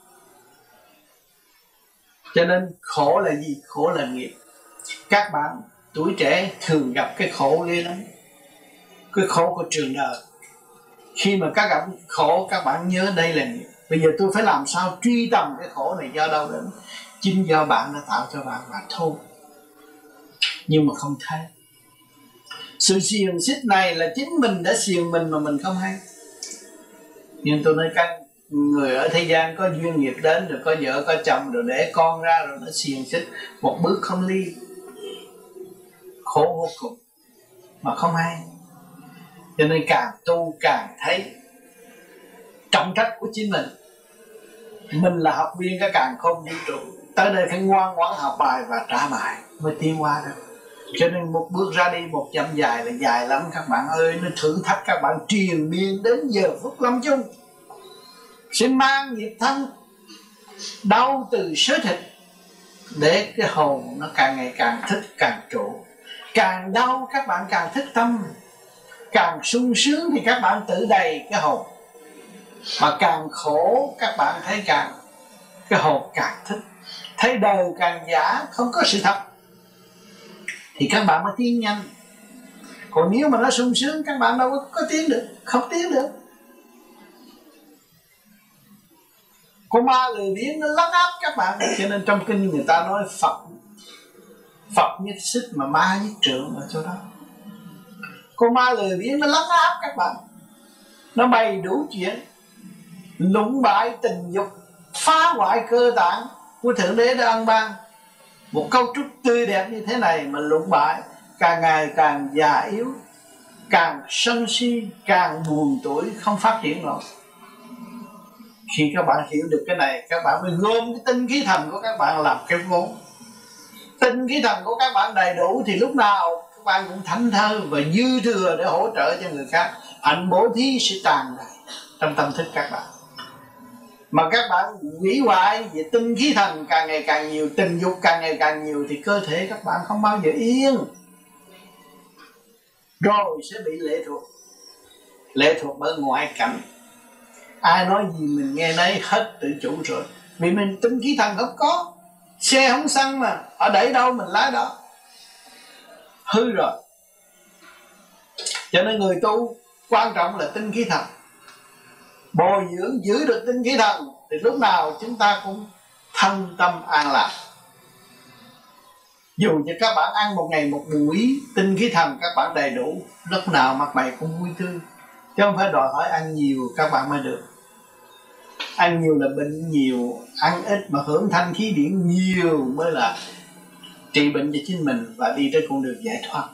Cho nên khổ là gì? Khổ là nghiệp. Các bạn tuổi trẻ thường gặp cái khổ ghê lắm, cái khổ của trường đời. Khi mà các gặp khổ, các bạn nhớ đây là nghiệp. Bây giờ tôi phải làm sao truy tầm cái khổ này do đâu đến? Chính do bạn đã tạo cho bạn mà thôi. Nhưng mà không thấy. Sự xiềng xích này là chính mình đã xiềng mình mà mình không hay. Nhưng tôi nói các người ở thế gian có duyên nghiệp đến, rồi có vợ có chồng, rồi để con ra, rồi nó xiềng xích một bước không ly, khổ vô cùng mà không hay. Cho nên càng tu càng thấy trọng trách của chính mình. Mình là học viên cái càn khôn vũ trụ, tới đây phải ngoan ngoãn học bài và trả bài mới tiến hóa được. Cho nên một bước ra đi một dặm dài là dài lắm các bạn ơi. Nó thử thách các bạn triền miên đến giờ phút lâm chung, sẽ mang nghiệp thân đau từ sớ thịt, để cái hồn nó càng ngày càng thích càng trụ. Càng đau các bạn càng thích tâm, càng sung sướng thì các bạn tự đầy cái hồn, mà càng khổ các bạn thấy càng cái hồn càng thích. Thấy đời càng giả, không có sự thật, thì các bạn mới tiến nhanh. Còn nếu mà nó sung sướng, các bạn đâu có, có tiến được, không tiến được. Con ma lười biếng nó lấn áp các bạn. Cho nên trong kinh người ta nói Phật Phật nhất xích mà ma nhất trượng ở chỗ đó. Con ma lười biếng nó lấn áp các bạn, nó bày đủ chuyện, lũng bại tình dục, phá hoại cơ tạng của Thượng Đế đã ăn ban. Một cấu trúc tươi đẹp như thế này mà lũng bại, càng ngày càng già yếu, càng sân si, càng buồn tuổi, không phát triển nổi. Khi các bạn hiểu được cái này, các bạn mới gom cái tinh khí thần của các bạn làm cái vốn. Tinh khí thần của các bạn đầy đủ thì lúc nào các bạn cũng thảnh thơi và dư thừa để hỗ trợ cho người khác. Hạnh bố thí sẽ tràn đầy trong tâm thức các bạn. Mà các bạn hủy hoại về tinh khí thần càng ngày càng nhiều, tình dục càng ngày càng nhiều, thì cơ thể các bạn không bao giờ yên, rồi sẽ bị lệ thuộc. Lệ thuộc bởi ngoại cảnh. Ai nói gì mình nghe nấy, hết tự chủ rồi. Vì mình tinh khí thần không có, xe không xăng mà, ở đẩy đâu mình lái đó, hư rồi. Cho nên người tu quan trọng là tinh khí thần. Bồi dưỡng giữ được tinh khí thần thì lúc nào chúng ta cũng thân tâm an lạc. Dù cho các bạn ăn một ngày một buổi, tinh khí thần các bạn đầy đủ, lúc nào mặt mày cũng vui tươi. Chứ không phải đòi hỏi ăn nhiều các bạn mới được. Ăn nhiều là bệnh nhiều, ăn ít mà hưởng thanh khí điển nhiều mới là trị bệnh cho chính mình và đi tới con đường giải thoát.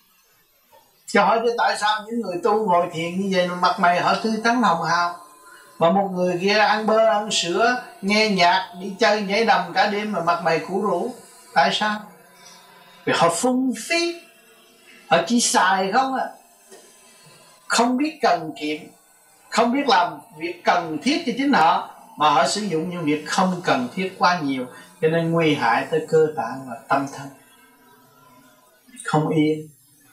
Cho hỏi chứ tại sao những người tu ngồi thiền như vậy mà mặt mày họ tươi tắn hồng hào, Mà một người kia ăn bơ ăn sữa, nghe nhạc, đi chơi nhảy đầm cả đêm mà mặt mày cũ rũ. Tại sao? Vì họ phung phí, họ chỉ xài không à, không biết cần kiệm, không biết làm việc cần thiết cho chính họ, mà họ sử dụng những việc không cần thiết quá nhiều, cho nên nguy hại tới cơ tạng và tâm thân, không yên.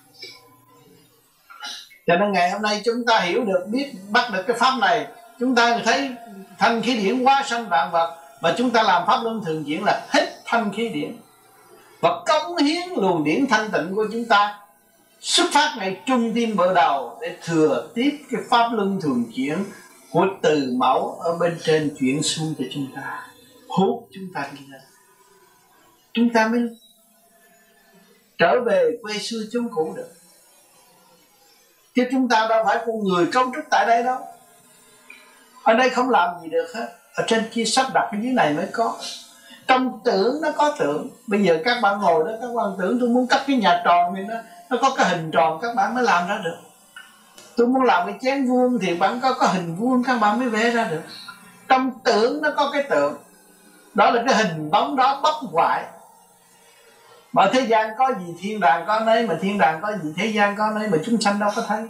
Cho nên ngày hôm nay chúng ta hiểu được, biết bắt được cái pháp này, chúng ta thấy thanh khí điển hóa sanh vạn vật, và chúng ta làm pháp luân thường chuyển là hít thanh khí điển và cống hiến luồng điển thanh tịnh của chúng ta xuất phát ngay trung tim bộ đầu để thừa tiếp cái pháp luân thường chuyển của từ mẫu ở bên trên chuyển xuống cho chúng ta, hút chúng ta đi lên, chúng ta mới trở về quê xưa chốn cũ được. Chứ chúng ta đâu phải con người cấu trúc tại đây đâu, ở đây không làm gì được hết, ở trên kia sắp đặt ở dưới này mới có. Trong tưởng nó có tưởng. Bây giờ các bạn ngồi đó, các bạn tưởng tôi muốn cắt cái nhà tròn thì nó, nó có cái hình tròn, các bạn mới làm ra được. Tôi muốn làm cái chén vuông thì bạn có có hình vuông, các bạn mới vẽ ra được. Trong tưởng nó có cái tượng, đó là cái hình bóng đó bất hoại. Mà thế gian có gì thiên đàng có nấy, mà thiên đàng có gì thế gian có nấy, mà chúng sanh đâu có thấy.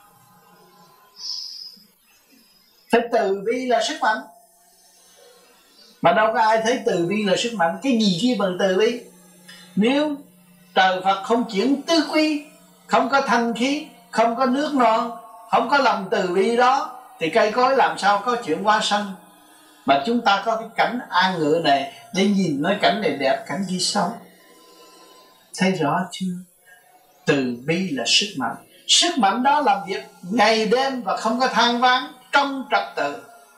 Phải từ bi là sức mạnh, mà đâu có ai thấy từ bi là sức mạnh. Cái gì kia bằng từ bi? Nếu trời Phật không chuyển tứ quy, không có thanh khí, không có nước non, không có lòng từ bi đó, thì cây cối làm sao có chuyện hóa sanh. Mà chúng ta có cái cảnh an ngự này để nhìn nói cảnh này đẹp, cảnh kia xấu. Thấy rõ chưa? Từ bi là sức mạnh. Sức mạnh đó làm việc ngày đêm và không có than vãn, trong trật tự.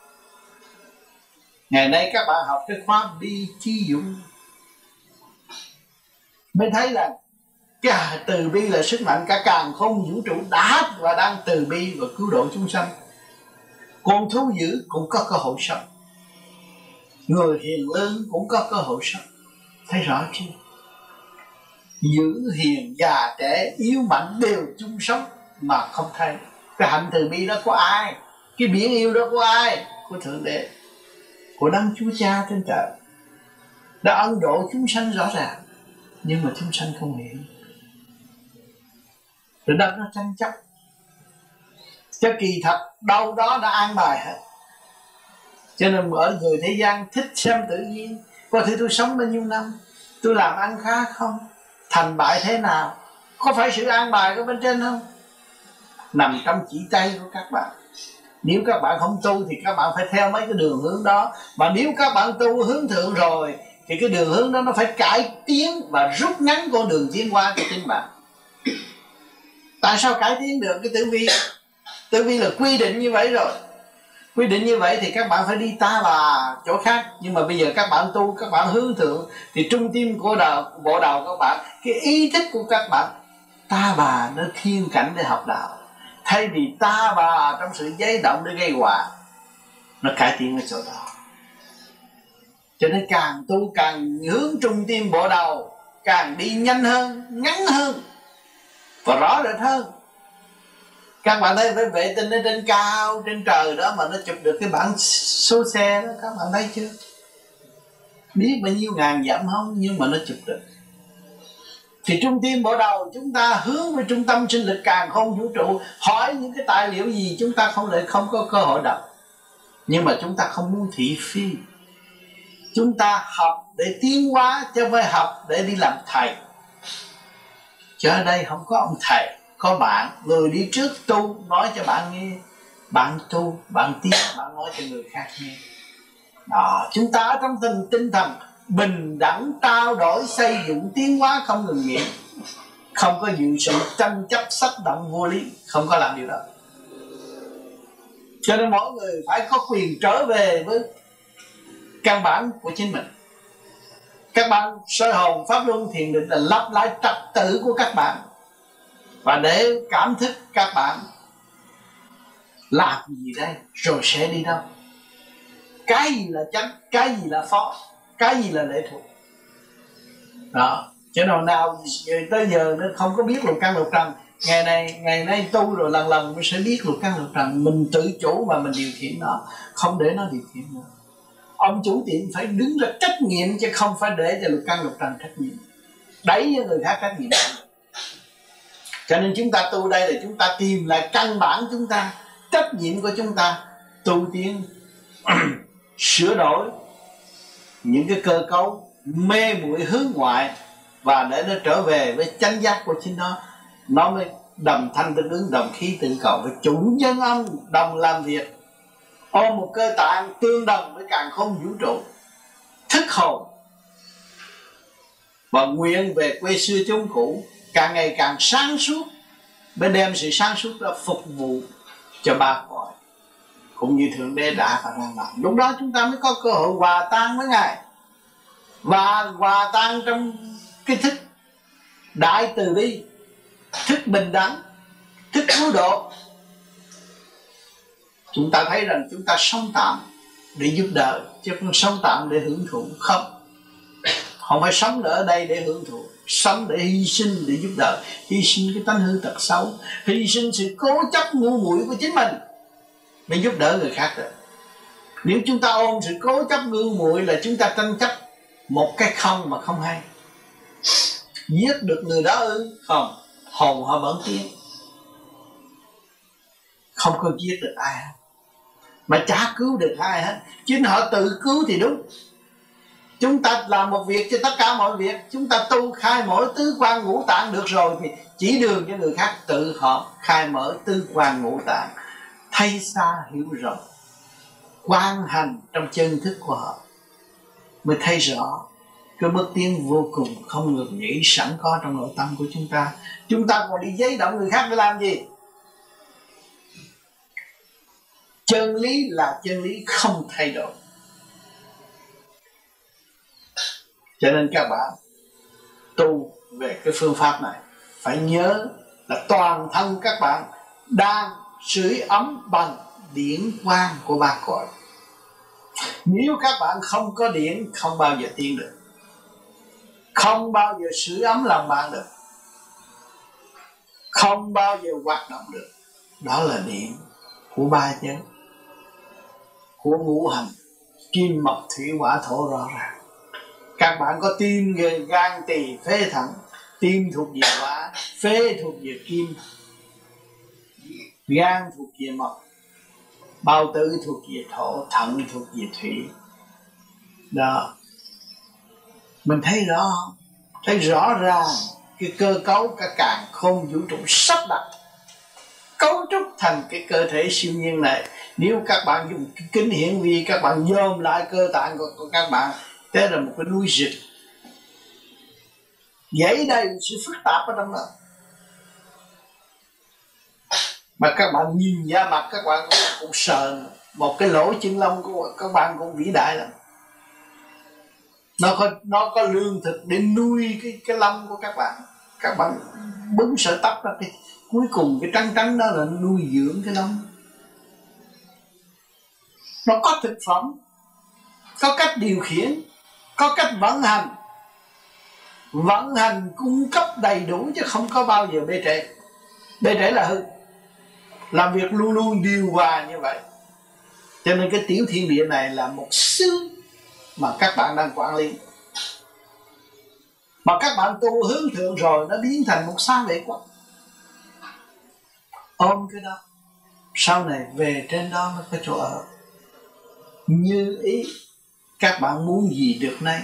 Ngày nay các bạn học cái khóa bi chi dụng mới thấy là cái từ bi là sức mạnh. Cả càn khôn vũ trụ đã và đang từ bi và cứu độ chúng sanh. Con thú dữ cũng có cơ hội sống, người hiền lương cũng có cơ hội sống. Thấy rõ chưa? Dữ hiền già trẻ yếu mạnh đều chung sống mà không thấy. Cái hạnh từ bi đó của ai? Cái biển yêu đó của ai? Của Thượng Đế, của Đấng Chúa Cha trên trời, đã ân độ chúng sanh rõ ràng, nhưng mà chúng sanh không hiểu. Rồi đất nó tranh chấp, cho kỳ thật đâu đó đã an bài hết. Cho nên ở người thế gian thích xem tự nhiên. Có thể tôi sống bao nhiêu năm, tôi làm ăn khá không, thành bại thế nào, có phải sự an bài của bên trên không? Nằm trong chỉ tay của các bạn. Nếu các bạn không tu thì các bạn phải theo mấy cái đường hướng đó. Mà nếu các bạn tu hướng thượng rồi thì cái đường hướng đó nó phải cải tiến và rút ngắn con đường tiến qua của chính bạn. Tại sao cải tiến được? Cái tử vi, tử vi là quy định như vậy rồi. Quy định như vậy thì các bạn phải đi ta bà chỗ khác. Nhưng mà bây giờ các bạn tu, các bạn hướng thượng, thì trung tim của đầu, bộ đầu các bạn, cái ý thức của các bạn ta bà nó thiên cảnh để học đạo, thay vì ta bà trong sự giấy động để gây họa. Nó cải tiến ở chỗ đó. Cho nên càng tu càng hướng trung tim bộ đầu, càng đi nhanh hơn, ngắn hơn và rõ rệt hơn. Các bạn thấy cái vệ tinh ở trên cao, trên trời đó mà nó chụp được cái bảng số xe đó, các bạn thấy chưa? Biết bao nhiêu ngàn dặm không, nhưng mà nó chụp được. Thì trung tim bộ đầu chúng ta hướng về trung tâm sinh lực càn khôn vũ trụ, hỏi những cái tài liệu gì chúng ta không để không có cơ hội đọc. Nhưng mà chúng ta không muốn thị phi. Chúng ta học để tiến hóa, chứ không phải học để đi làm thầy. Chứ ở đây không có ông thầy, có bạn, người đi trước tu nói cho bạn nghe. Bạn tu, bạn tiến, bạn nói cho người khác nghe. Đó, chúng ta ở trong tình tinh thần bình đẳng trao đổi, xây dựng tiến hóa không ngừng nghỉ, không có dự sự tranh chấp sách động vô lý, không có làm điều đó. Cho nên mỗi người phải có quyền trở về với căn bản của chính mình. Các bạn soi hồn pháp luân thiền định là lặp lại trật tự của các bạn, và để cảm thức các bạn làm gì đây rồi sẽ đi đâu, cái gì là chánh, cái gì là phó, cái gì là lệ thuộc. Đó, cho nên nào tới giờ nó không có biết lục căn lục trần ngày này ngày nay tu rồi lần lần mới sẽ biết luật căn luật trần, mình tự chủ mà mình điều khiển nó, không để nó điều khiển nữa. Ông chủ tiệm phải đứng ra trách nhiệm chứ không phải để cho luật căn luật trần trách nhiệm, đẩy cho người khác trách nhiệm. Cho nên chúng ta tu đây là chúng ta tìm lại căn bản chúng ta, trách nhiệm của chúng ta, tu tiến sửa đổi những cái cơ cấu mê muội hướng ngoại, và để nó trở về với chánh giác của chính nó, nó mới đồng thanh tương ứng, đồng khí tự cầu, với chủ nhân âm đồng làm việc, ôm một cơ tạng tương đồng với càn khôn vũ trụ, thức hồn và nguyện về quê xưa chốn cũ, càng ngày càng sáng suốt, mới đem sự sáng suốt đó phục vụ cho ba cõi, cũng như Thượng Đế đã và đang làm. Lúc đó chúng ta mới có cơ hội hòa tan với Ngài, và hòa tan trong cái thức đại từ bi, thức bình đẳng, thức cứu độ. Chúng ta thấy rằng chúng ta sống tạm để giúp đỡ, chứ không sống tạm để hưởng thụ. Không, không phải sống ở đây để hưởng thụ, sống để hy sinh, để giúp đỡ, hy sinh cái tánh hư tật xấu, hy sinh sự cố chấp ngu muội của chính mình mới giúp đỡ người khác được. Nếu chúng ta ôm sự cố chấp ngu muội là chúng ta tranh chấp một cái không mà không hay. Giết được người đó ư? Không, hồn họ vẫn tiến, không có giết được ai hết, mà chả cứu được ai hết. Chính họ tự cứu thì đúng. Chúng ta làm một việc cho tất cả mọi việc, chúng ta tu khai mở tứ quan ngũ tạng được rồi thì chỉ đường cho người khác tự họ khai mở tứ quan ngũ tạng, thấy xa hiểu rộng, quan hành trong chân thức của họ, mới thấy rõ cái bước tiến vô cùng không ngừng nghỉ sẵn có trong nội tâm của chúng ta. Chúng ta còn đi giấy động người khác để làm gì? Chân lý là chân lý không thay đổi. Cho nên các bạn tu về cái phương pháp này phải nhớ là toàn thân các bạn đang sưởi ấm bằng điển quang của ba cõi. Nếu các bạn không có điển, không bao giờ tiến được, không bao giờ sưởi ấm lòng bạn được, không bao giờ hoạt động được. Đó là điển của ba giới, của ngũ hành kim mộc thủy hỏa thổ rõ ràng. Các bạn có tim, gan, tỳ, phế, thận. Tim thuộc về hỏa, phế thuộc về kim, gan thuộc về mộc, bao tử thuộc về thổ, thận thuộc về thủy. Đó, mình thấy rõ, thấy rõ ràng cái cơ cấu cả càn khôn vũ trụ sắp đặt, cấu trúc thành cái cơ thể siêu nhiên này. Nếu các bạn dùng cái kính hiển vi, các bạn dòm lại cơ tạng của, của các bạn, thế là một cái núi dịch. Vậy đây sự phức tạp ở trong đó, mà các bạn nhìn ra mặt các bạn cũng, cũng sợ. Một cái lỗ chân lông của các bạn cũng vĩ đại lắm. Nó có, nó có lương thực để nuôi cái, cái lông của các bạn. Các bạn bứng sợi tóc ra, cái cuối cùng cái trắng trắng đó là nuôi dưỡng cái lông. Nó có thực phẩm, có cách điều khiển, có cách vận hành. Vận hành cung cấp đầy đủ chứ không có bao giờ bê trễ. Bê trễ là hư. Làm việc luôn luôn điều hòa như vậy. Cho nên cái tiểu thiên địa này là một xứ mà các bạn đang quản lý. Mà các bạn tu hướng thượng rồi, nó biến thành một xá vệ quốc. Ôm cái đó, sau này về trên đó mới có chỗ ở. Như ý các bạn muốn gì được nay,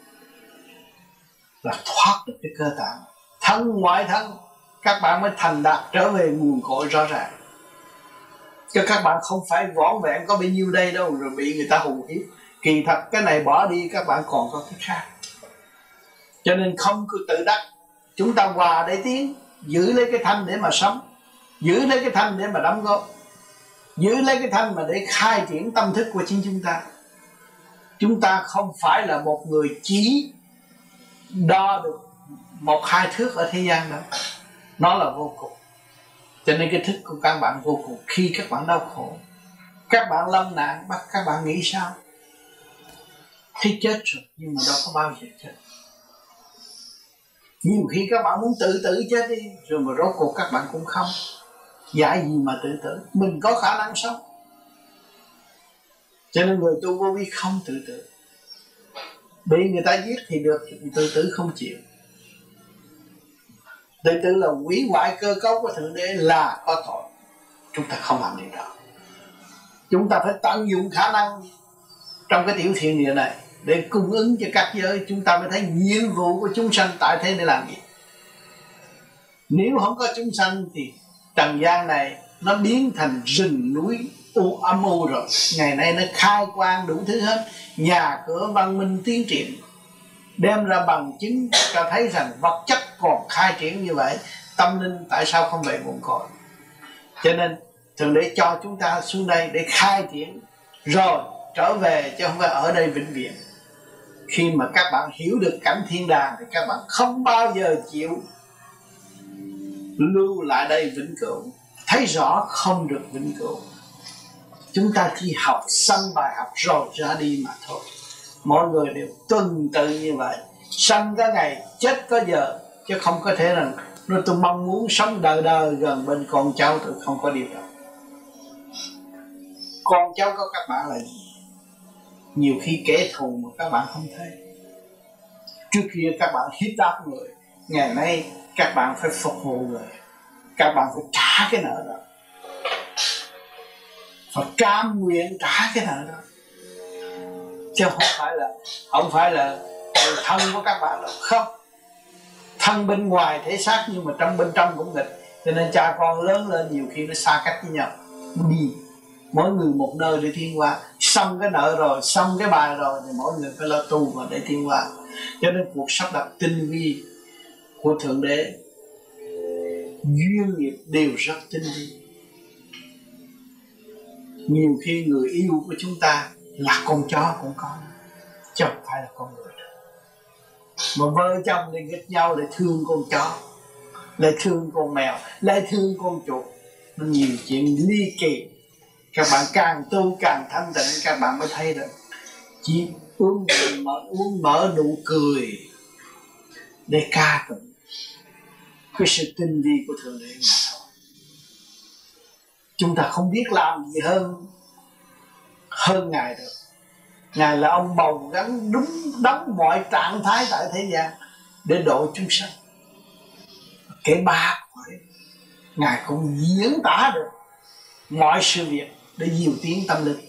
là thoát được cái cơ tạng, thân ngoại thân, các bạn mới thành đạt trở về nguồn cội rõ ràng. Chứ các bạn không phải vỏn vẹn có bao nhiêu đây đâu rồi bị người ta hù hiếp. Kỳ thật cái này bỏ đi các bạn còn có cái khác. Cho nên không cứ tự đắc. Chúng ta hòa để tiến, giữ lấy cái thanh để mà sống, giữ lấy cái thanh để mà đóng góp, giữ lấy cái thanh mà để khai triển tâm thức của chính chúng ta. Chúng ta không phải là một người chỉ đo được một hai thước ở thế gian đâu. Nó là vô cùng. Cho nên cái thức của các bạn vô cùng. Khi các bạn đau khổ, các bạn lâm nạn, bắt các bạn nghĩ sao? Thấy chết rồi, nhưng mà đâu có bao giờ chết. Nhiều khi các bạn muốn tự tử chết đi, rồi mà rốt cuộc các bạn cũng không. Dạy gì mà tự tử? Mình có khả năng sống. Cho nên người tu vô vi không tự tử. Bị người ta giết thì được, tự tử không chịu. Tự tử là hủy hoại cơ cấu của Thượng Đế, là có tội. Chúng ta không làm điều đó. Chúng ta phải tận dụng khả năng trong cái tiểu thiên địa này để cung ứng cho các giới. Chúng ta mới thấy nhiệm vụ của chúng sanh tại thế để làm gì. Nếu không có chúng sanh thì trần gian này nó biến thành rừng núi u âm u rồi. Ngày nay nó khai quang đủ thứ hết, nhà cửa văn minh tiến triển, đem ra bằng chứng cho thấy rằng vật chất còn khai triển như vậy, tâm linh tại sao không vậy buồn cội. Cho nên Thượng Đế cho chúng ta xuống đây để khai triển rồi trở về, chứ không phải ở đây vĩnh viễn. Khi mà các bạn hiểu được cảnh thiên đàng thì các bạn không bao giờ chịu lưu lại đây vĩnh cửu. Thấy rõ không được vĩnh cửu. Chúng ta chỉ học xong bài học rồi ra đi mà thôi. Mọi người đều tuần tự như vậy. Sanh có ngày, chết có giờ. Chứ không có thể là nói tôi mong muốn sống đời đời gần bên con cháu, tôi không có điều đó. Con cháu của các bạn là gì? Nhiều khi kẻ thù mà các bạn không thấy. Trước kia các bạn hiếp đáp người, ngày nay các bạn phải phục vụ người. Các bạn phải trả cái nợ đó, phải cam nguyện trả cái nợ đó. Chứ không phải là không phải là thân của các bạn đâu. Không, thân bên ngoài thể xác nhưng mà trong bên trong cũng nghịch. Cho nên cha con lớn lên nhiều khi nó xa cách với nhau, đi mỗi người một nơi để thiên hóa. Xong cái nợ rồi, xong cái bài rồi thì mỗi người phải lo tu và để thiên hóa. Cho nên cuộc sắp đặt tinh vi của Thượng Đế, duyên nghiệp đều rất tinh vi. Nhiều khi người yêu của chúng ta là con chó cũng có, chứ không phải là con người. Mà vợ chồng thì nghịch nhau để thương con chó, lại thương con mèo, lại thương con chuột. Nó nhiều chuyện ly kỳ. Các bạn càng tu càng thanh tịnh, các bạn mới thấy được. Chỉ uống mở, uống mở nụ cười để ca tụng cái sự tinh vi của Thượng Đế mà thôi. Chúng ta không biết làm gì hơn hơn Ngài được. Ngài là ông bầu gắn đúng đóng mọi trạng thái tại thế gian để độ chúng sanh. Kể ba hỏi, Ngài cũng diễn tả được mọi sự việc để dìu tiến tâm linh.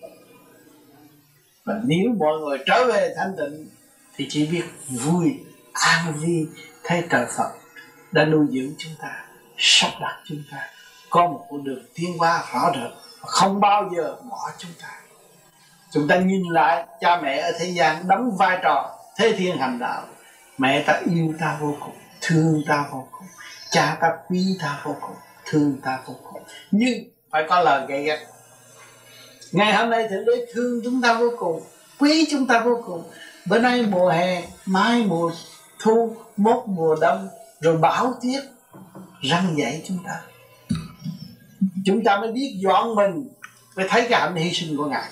Và nếu mọi người trở về thanh tịnh thì chỉ biết vui, an vi, thấy trời Phật đã nuôi dưỡng chúng ta, sắp đặt chúng ta có một con đường tiến hóa rõ rệt, không bao giờ bỏ chúng ta. Chúng ta nhìn lại cha mẹ ở thế gian đóng vai trò thế thiên hành đạo. Mẹ ta yêu ta vô cùng, thương ta vô cùng. Cha ta quý ta vô cùng, thương ta vô cùng. Nhưng phải có lời gay gắt. Ngày hôm nay Thượng Đế thương chúng ta vô cùng, quý chúng ta vô cùng. Bữa nay mùa hè, mai mùa thu, mốt mùa đông, rồi bão tuyết răng dạy chúng ta. Chúng ta mới biết dọn mình, mới thấy cái hạnh hy sinh của Ngài.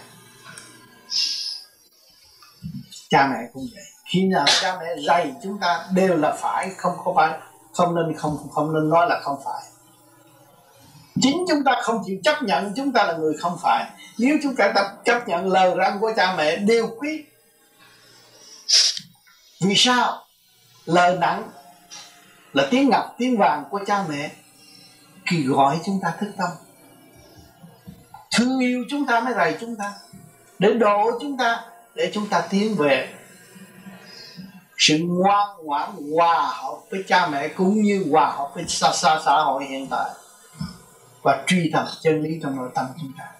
Cha mẹ cũng vậy. Khi nào cha mẹ dạy chúng ta đều là phải, không có phải, không nên không không nên nói là không phải. Chính chúng ta không chịu chấp nhận chúng ta là người không phải. Nếu chúng ta tập chấp nhận lời răn của cha mẹ đều quý. Vì sao? Lời nặng là tiếng ngọc tiếng vàng của cha mẹ khi gọi chúng ta thức tâm. Thương yêu chúng ta mới rầy chúng ta, để độ chúng ta, để chúng ta tiến về sự ngoan ngoãn hòa hợp với cha mẹ, cũng như hòa hợp với xã, xã, xã hội hiện tại, và truy tầm chân lý trong nội tâm chúng ta.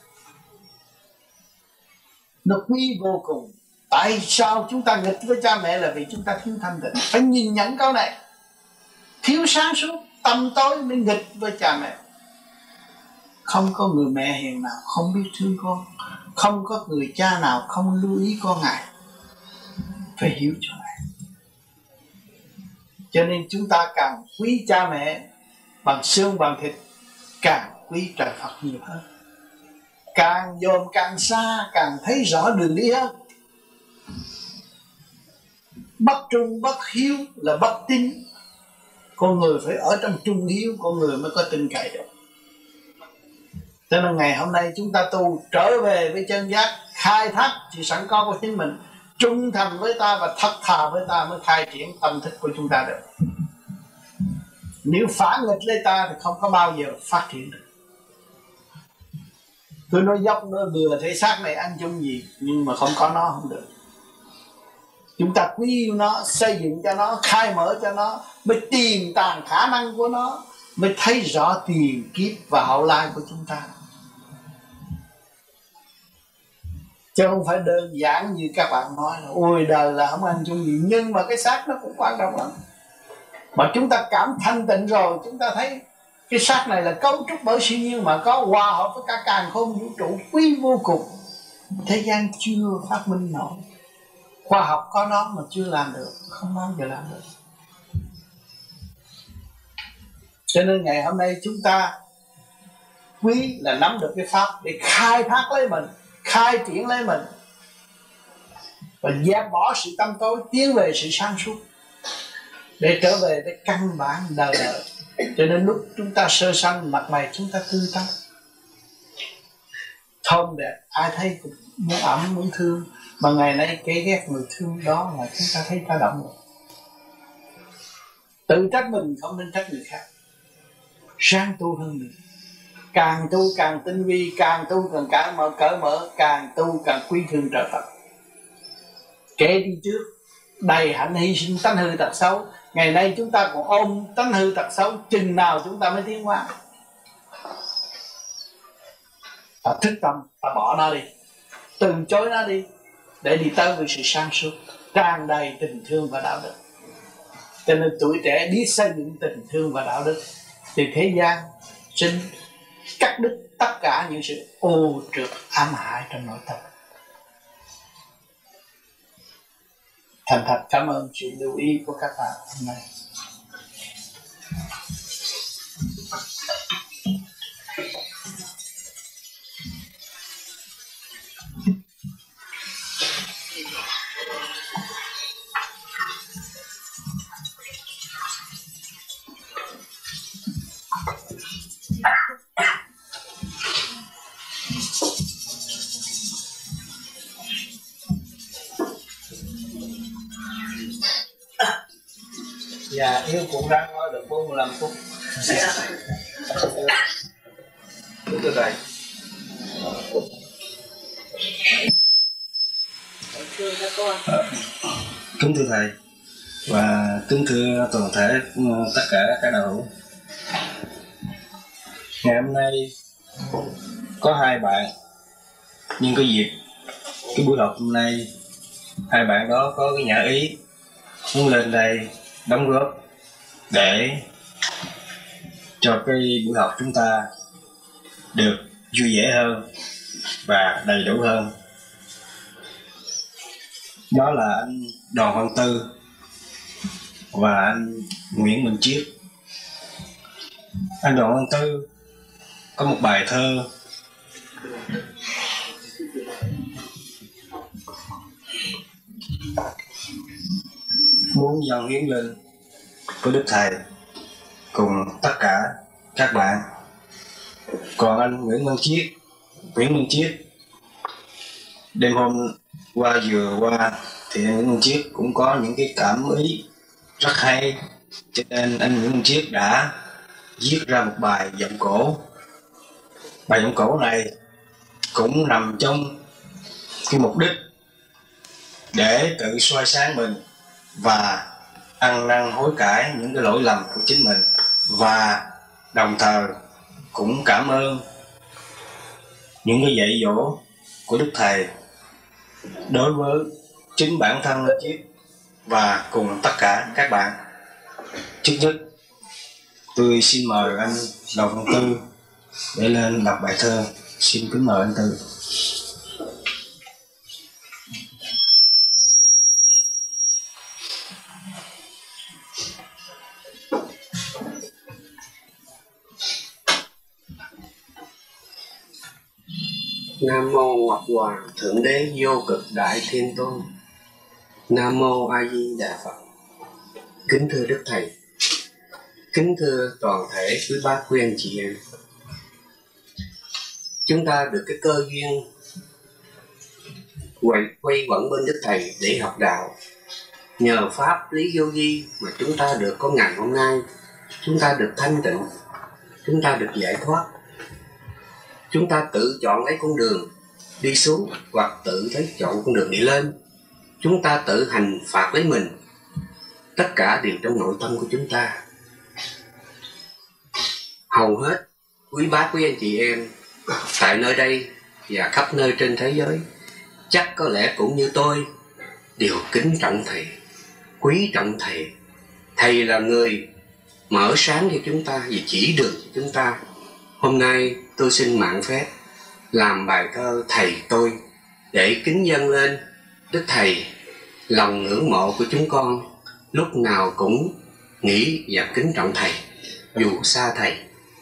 Nó quý vô cùng. Tại sao chúng ta nghịch với cha mẹ? Là vì chúng ta thiếu thanh tịnh. Phải nhìn nhận câu này. Thiếu sáng suốt, tâm tối mới nghịch với cha mẹ. Không có người mẹ hiền nào không biết thương con, không có người cha nào không lưu ý con Ngài. Phải hiểu cho này. Cho nên chúng ta càng quý cha mẹ bằng xương bằng thịt, càng quý trời Phật nhiều hơn. Càng dòm càng xa, càng thấy rõ đường đi hơn. Bất trung bất hiếu là bất tín, Con người phải ở trong trung hiếu, con người mới có tin cậy được. Cho nên ngày hôm nay chúng ta tu trở về với chân giác, khai thác sự sẵn có của chính mình, trung thành với ta và thật thà với ta mới khai triển tâm thức của chúng ta được. Nếu phản nghịch lấy ta thì không có bao giờ phát triển được. Tôi nói dốc nó vừa thể xác này ăn chung gì, nhưng mà không có nó không được. Chúng ta quý yêu nó, xây dựng cho nó, khai mở cho nó, mới tìm tàng khả năng của nó, mới thấy rõ tiền kiếp và hậu lai của chúng ta. Chứ không phải đơn giản như các bạn nói là ôi đời là không ăn chung gì. Nhưng mà cái xác nó cũng quan trọng lắm. Mà chúng ta cảm thanh tịnh rồi, chúng ta thấy cái xác này là cấu trúc bởi siêu nhiên mà có, hòa hợp với cả càn khôn vũ trụ quý vô cùng. Thế gian chưa phát minh nổi. Khoa học có nó mà chưa làm được, không bao giờ làm được. Cho nên ngày hôm nay chúng ta quý là nắm được cái pháp để khai thác lấy mình, khai triển lấy mình, và dẹp bỏ sự tâm tối, tiến về sự sáng suốt, để trở về với căn bản đời đời. Cho nên lúc chúng ta sơ sanh, mặt mày chúng ta tươi tắn, thơm đẹp, ai thấy cũng muốn ẩm, muốn thương. Mà ngày nay kẻ ghét người thương, đó là chúng ta thấy ta động rồi. Tự trách mình, không nên trách người khác. Ráng tu hơn nữa. Càng tu càng tinh vi, càng tu càng càng mở cởi mở, càng tu càng quý thương trời Phật. Kẻ đi trước đầy hạnh hy sinh tánh hư tật xấu, ngày nay chúng ta còn ôm tánh hư tật xấu, chừng nào chúng ta mới tiến hóa? Ta thức tâm, ta bỏ nó đi, từ chối nó đi, để đi tới với sự sáng suốt, tràn đầy tình thương và đạo đức. Cho nên tuổi trẻ biết xây dựng tình thương và đạo đức, thì thế gian xin cắt đứt tất cả những sự ô trượt ám hại trong nội tâm. Thành thật cảm ơn sự lưu ý của các bạn hôm nay. Dạ, yêu cũng đang nói được bốn mươi lăm phút. Kính thưa Thầy. Kính thưa Thầy và kính thưa toàn thể tất cả các đạo hữu. Ngày hôm nay có hai bạn, nhưng có dịp cái buổi họp hôm nay hai bạn đó có cái nhã ý muốn lên đây đóng góp để cho cái buổi học chúng ta được vui vẻ hơn và đầy đủ hơn. Đó là anh Đoàn Văn Tư và anh Nguyễn Minh Chiết. Anh Đoàn Văn Tư có một bài thơ muốn dâng hiến lên với Đức Thầy cùng tất cả các bạn. Còn anh Nguyễn Minh Chiết, Nguyễn Minh Chiết đêm hôm qua vừa qua thì anh Nguyễn Minh Chiết cũng có những cái cảm ý rất hay, cho nên anh Nguyễn Minh Chiết đã viết ra một bài vọng cổ. Bài vọng cổ này cũng nằm trong cái mục đích để tự soi sáng mình và ăn năn hối cải những cái lỗi lầm của chính mình, và đồng thời cũng cảm ơn những cái dạy dỗ của Đức Thầy đối với chính bản thân Chiết và cùng tất cả các bạn. Trước nhất tôi xin mời anh Đoàn Văn Tư để lên đọc bài thơ. Xin kính mời anh Tư. Nam mô Ngọc Hoàng Thượng Đế Vô Cực Đại Thiên Tôn. Nam mô A Di Đà Phật. Kính thưa Đức Thầy, Kính thưa toàn thể quý bác quý anh chị em, chúng ta được cái cơ duyên quay, quay quẩn bên Đức Thầy để học đạo. Nhờ Pháp lý vô vi mà chúng ta được có ngày hôm nay. Chúng ta được thanh tịnh, chúng ta được giải thoát. Chúng ta tự chọn lấy con đường đi xuống hoặc tự thấy chọn con đường đi lên. Chúng ta tự hành phạt lấy mình. Tất cả đều trong nội tâm của chúng ta. Hầu hết quý bác quý anh chị em tại nơi đây và khắp nơi trên thế giới chắc có lẽ cũng như tôi đều kính trọng Thầy, quý trọng Thầy. Thầy là người mở sáng cho chúng ta và chỉ đường cho chúng ta. Hôm nay tôi xin mạn phép làm bài thơ Thầy Tôi để kính dâng lên Đức Thầy. Lòng ngưỡng mộ của chúng con lúc nào cũng nghĩ và kính trọng Thầy dù xa Thầy.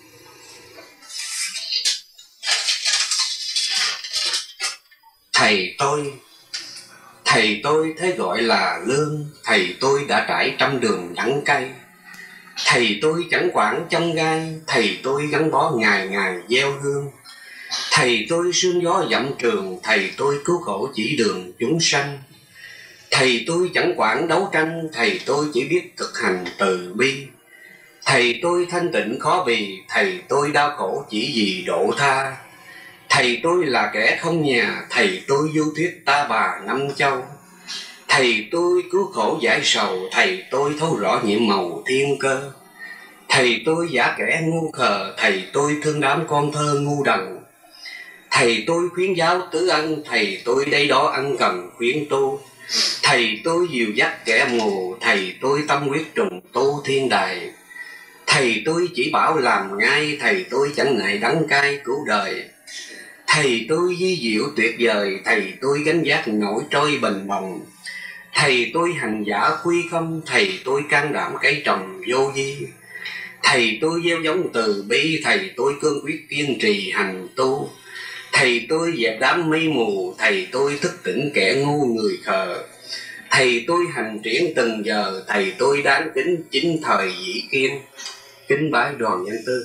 Thầy tôi, thầy tôi thế gọi là lương. Thầy tôi đã trải trăm đường đắng cay. Thầy tôi chẳng quản chông gai. Thầy tôi gắn bó ngày ngày gieo hương. Thầy tôi sương gió dặm trường. Thầy tôi cứu khổ chỉ đường chúng sanh. Thầy tôi chẳng quản đấu tranh. Thầy tôi chỉ biết thực hành từ bi. Thầy tôi thanh tịnh khó bì. Thầy tôi đau khổ chỉ vì độ tha. Thầy tôi là kẻ không nhà. Thầy tôi du thuyết ta bà năm châu. Thầy tôi cứu khổ giải sầu. Thầy tôi thấu rõ nhiệm màu thiên cơ. Thầy tôi giả kẻ ngu khờ. Thầy tôi thương đám con thơ ngu đần. Thầy tôi khuyến giáo tứ ân. Thầy tôi đây đó ân cần khuyến tu. Thầy tôi dìu dắt kẻ mù. Thầy tôi tâm quyết trùng tu thiên đài. Thầy tôi chỉ bảo làm ngay. Thầy tôi chẳng ngại đắng cay cứu đời. Thầy tôi di diệu tuyệt vời. Thầy tôi gánh vác nổi trôi bình bồng. Thầy tôi hành giả quy không. Thầy tôi can đảm cây trồng vô vi. Thầy tôi gieo giống từ bi. Thầy tôi cương quyết kiên trì hành tu. Thầy tôi dẹp đám mây mù. Thầy tôi thức tỉnh kẻ ngu người khờ. Thầy tôi hành triển từng giờ. Thầy tôi đáng kính chính thời dĩ kiên. Kính bái đoàn nhân tư.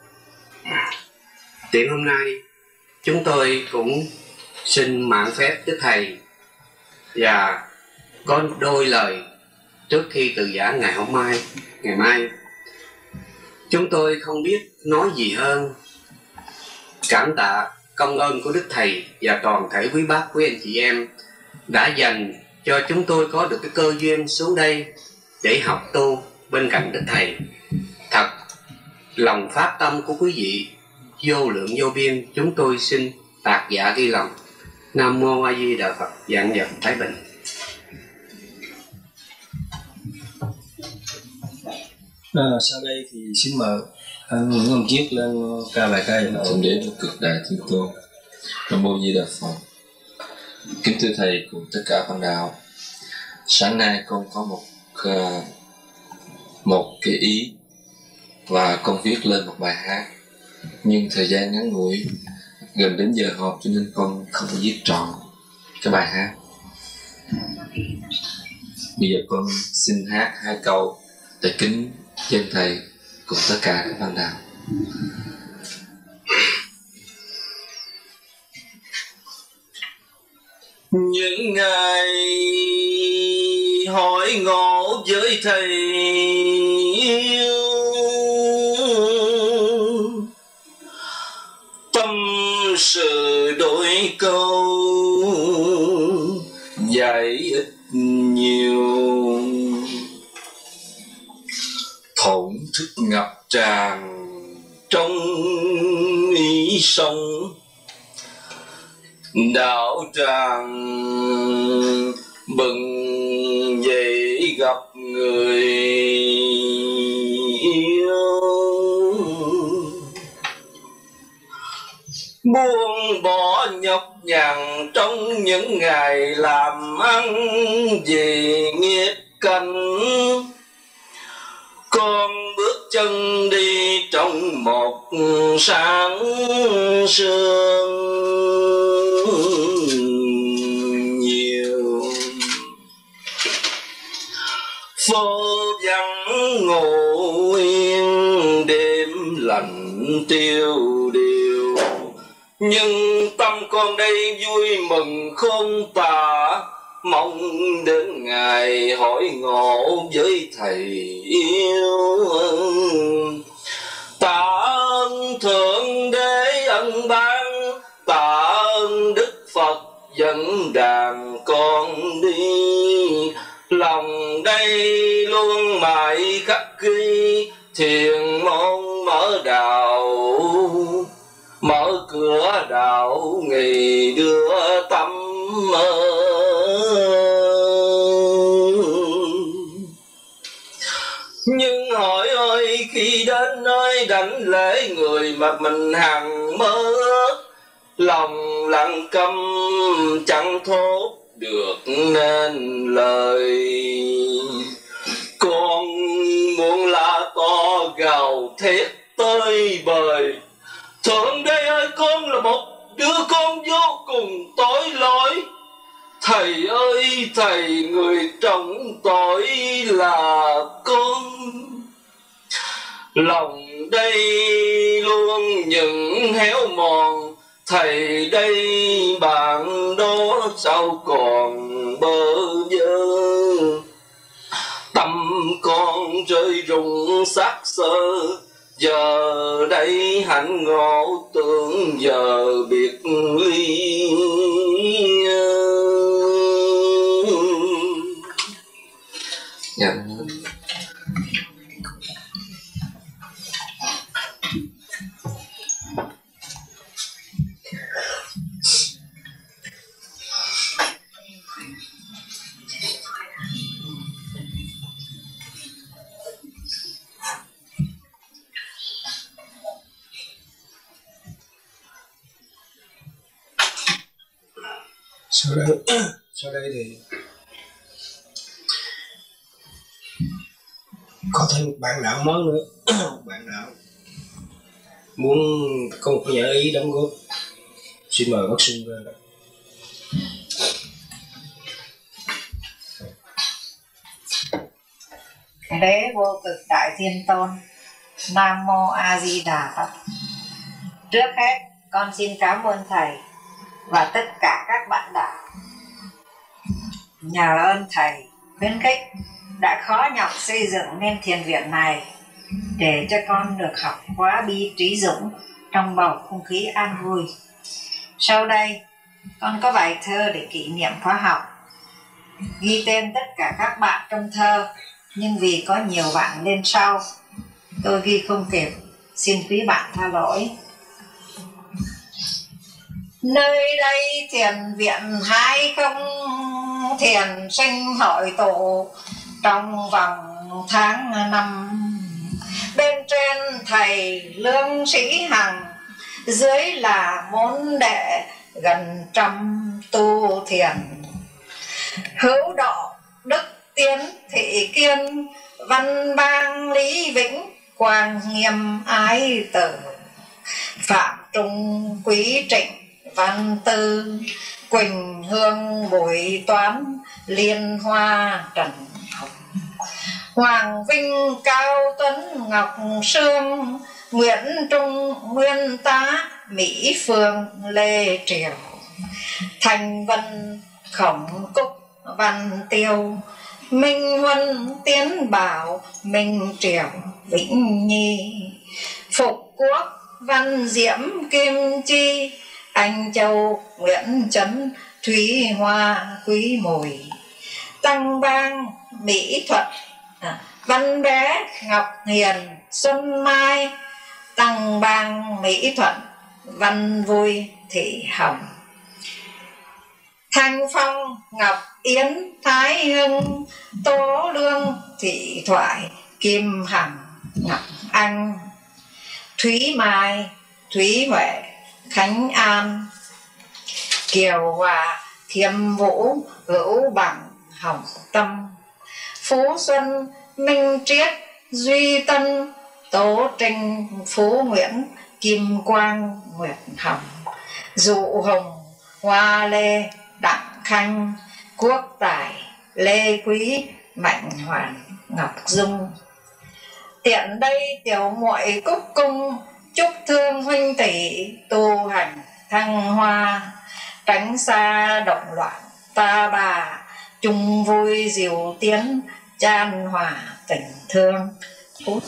Tiện hôm nay chúng tôi cũng xin mạn phép Đức Thầy và có đôi lời trước khi từ giảng ngày hôm mai. Ngày mai chúng tôi không biết nói gì hơn cảm tạ công ơn của Đức Thầy và toàn thể quý bác quý anh chị em đã dành cho chúng tôi có được cái cơ duyên xuống đây để học tu bên cạnh Đức Thầy. Thật lòng phát tâm của quý vị vô lượng vô biên, chúng tôi xin tạc dạ ghi lòng. Nam mô A Di Đà Phật. Vạn vật thái bình. À, sau đây thì xin mời anh Nguyễn Văn Chiết lên ca bài ca. Thượng đế vô cực đại thiên tôn. Nam mô Di Đà Phật. Kính thưa thầy cùng tất cả bạn đạo, sáng nay con có một uh, một cái ý và con viết lên một bài hát, nhưng thời gian ngắn ngủi gần đến giờ họp cho nên con không thể viết trọn cái bài hát. Bây giờ con xin hát hai câu để kính dân thầy cùng tất cả các bạn đạo. Những ngày hỏi ngộ với thầy yêu, tâm sự đôi câu dạy ít nhiều, thổn thức ngập tràn trong ý sông. Đạo tràng bừng dậy gặp người yêu, buông bỏ nhọc nhằn trong những ngày làm ăn vì nghiệp cảnh. Con bước chân đi trong một sáng sương nhiều, phố vắng ngủ yên tiêu điều. Nhưng tâm con đây vui mừng khôn tả, mong đến ngày hỏi ngộ với thầy yêu. Tạ ơn thượng đế ân ban, tạ ơn đức Phật dẫn đàn con đi. Lòng đây luôn mãi khắc ghi, thiền môn mở đạo, mở cửa đạo nghề đưa tâm mơ. Nhưng hỏi ơi, khi đến nơi đảnh lễ người mà mình hằng mơ ước, lòng lặng câm chẳng thốt được nên lời. Con muốn la to gào thét tới bời, thượng đế ơi, con là một đứa con vô cùng tội lỗi. Thầy ơi thầy, người trọng tội là con. Lòng đây luôn những héo mòn, thầy đây bạn đó sao còn bơ vơ. Tâm con rơi rụng xác sơ, giờ đây hạnh ngộ tưởng giờ biệt ly. Dạ. Sau đây, sau đây thì có thêm một bạn đạo mới nữa. Một bạn đạo muốn có một nhã ý đóng góp, xin mời bác sư về. Đế vô cực đại thiên tôn. Nam mô A Di Đà Phật. Trước hết con xin cảm ơn thầy và tất cả các bạn đạo. Nhờ ơn thầy khuyến khích đã khó nhọc xây dựng nên thiền viện này để cho con được học khóa bi trí dũng trong bầu không khí an vui. Sau đây con có bài thơ để kỷ niệm khóa học, ghi tên tất cả các bạn trong thơ, nhưng vì có nhiều bạn lên sau tôi ghi không kịp, xin quý bạn tha lỗi. Nơi đây thiền viện hai không, thiền sinh hội tụ trong vòng tháng năm. Bên trên thầy lương sĩ hằng, dưới là môn đệ gần trăm tu thiền. Hữu độ đức tiến thị kiên, văn bang lý vĩnh quang nghiêm ái tử. Phạm trung quý trịnh văn tư, quỳnh hương bùi toán liên hoa trần hồng. Hoàng vinh cao tuấn ngọc sương, Nguyễn Trung nguyên tá Mỹ Phương Lê Triều. Thành vân khổng cúc văn tiêu, Minh Huân tiến bảo Minh Triều Vĩnh Nhi. Phục quốc văn diễm kim chi, Anh Châu Nguyễn Trấn Thúy Hoa Quý Mùi. Tăng bang Mỹ Thuật à, Văn Bé Ngọc Hiền Xuân Mai. Tăng bang Mỹ Thuận Văn Vui Thị Hồng. Thanh Phong Ngọc Yến Thái Hưng, Tố Lương Thị Thoại Kim Hằng Ngọc Anh. Thúy Mai Thúy Huệ Khánh An, Kiều Hòa Thiêm Vũ Hữu Bằng Hồng Tâm. Phú Xuân Minh Triết Duy Tân, Tố Trinh Phú Nguyễn Kim Quang Nguyệt Hồng. Dụ Hồng Hoa Lê Đặng Khanh, Quốc Tài Lê Quý Mạnh Hoàn Ngọc Dung. Tiện đây tiểu muội cúc cung chúc thương huynh tỷ tu hành thăng hoa, tránh xa động loạn ta bà, chung vui diệu tiến, chan hòa tình thương. Phút.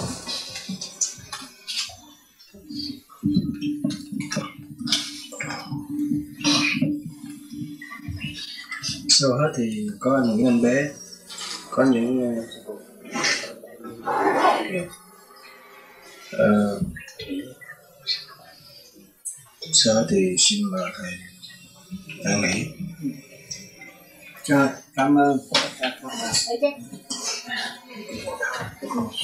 Sau hết thì có anh Nguyễn Anh Bé, có những uh, sau hết thì xin mời thầy an nghỉ. Rồi, cảm ơn. Đấy chứ.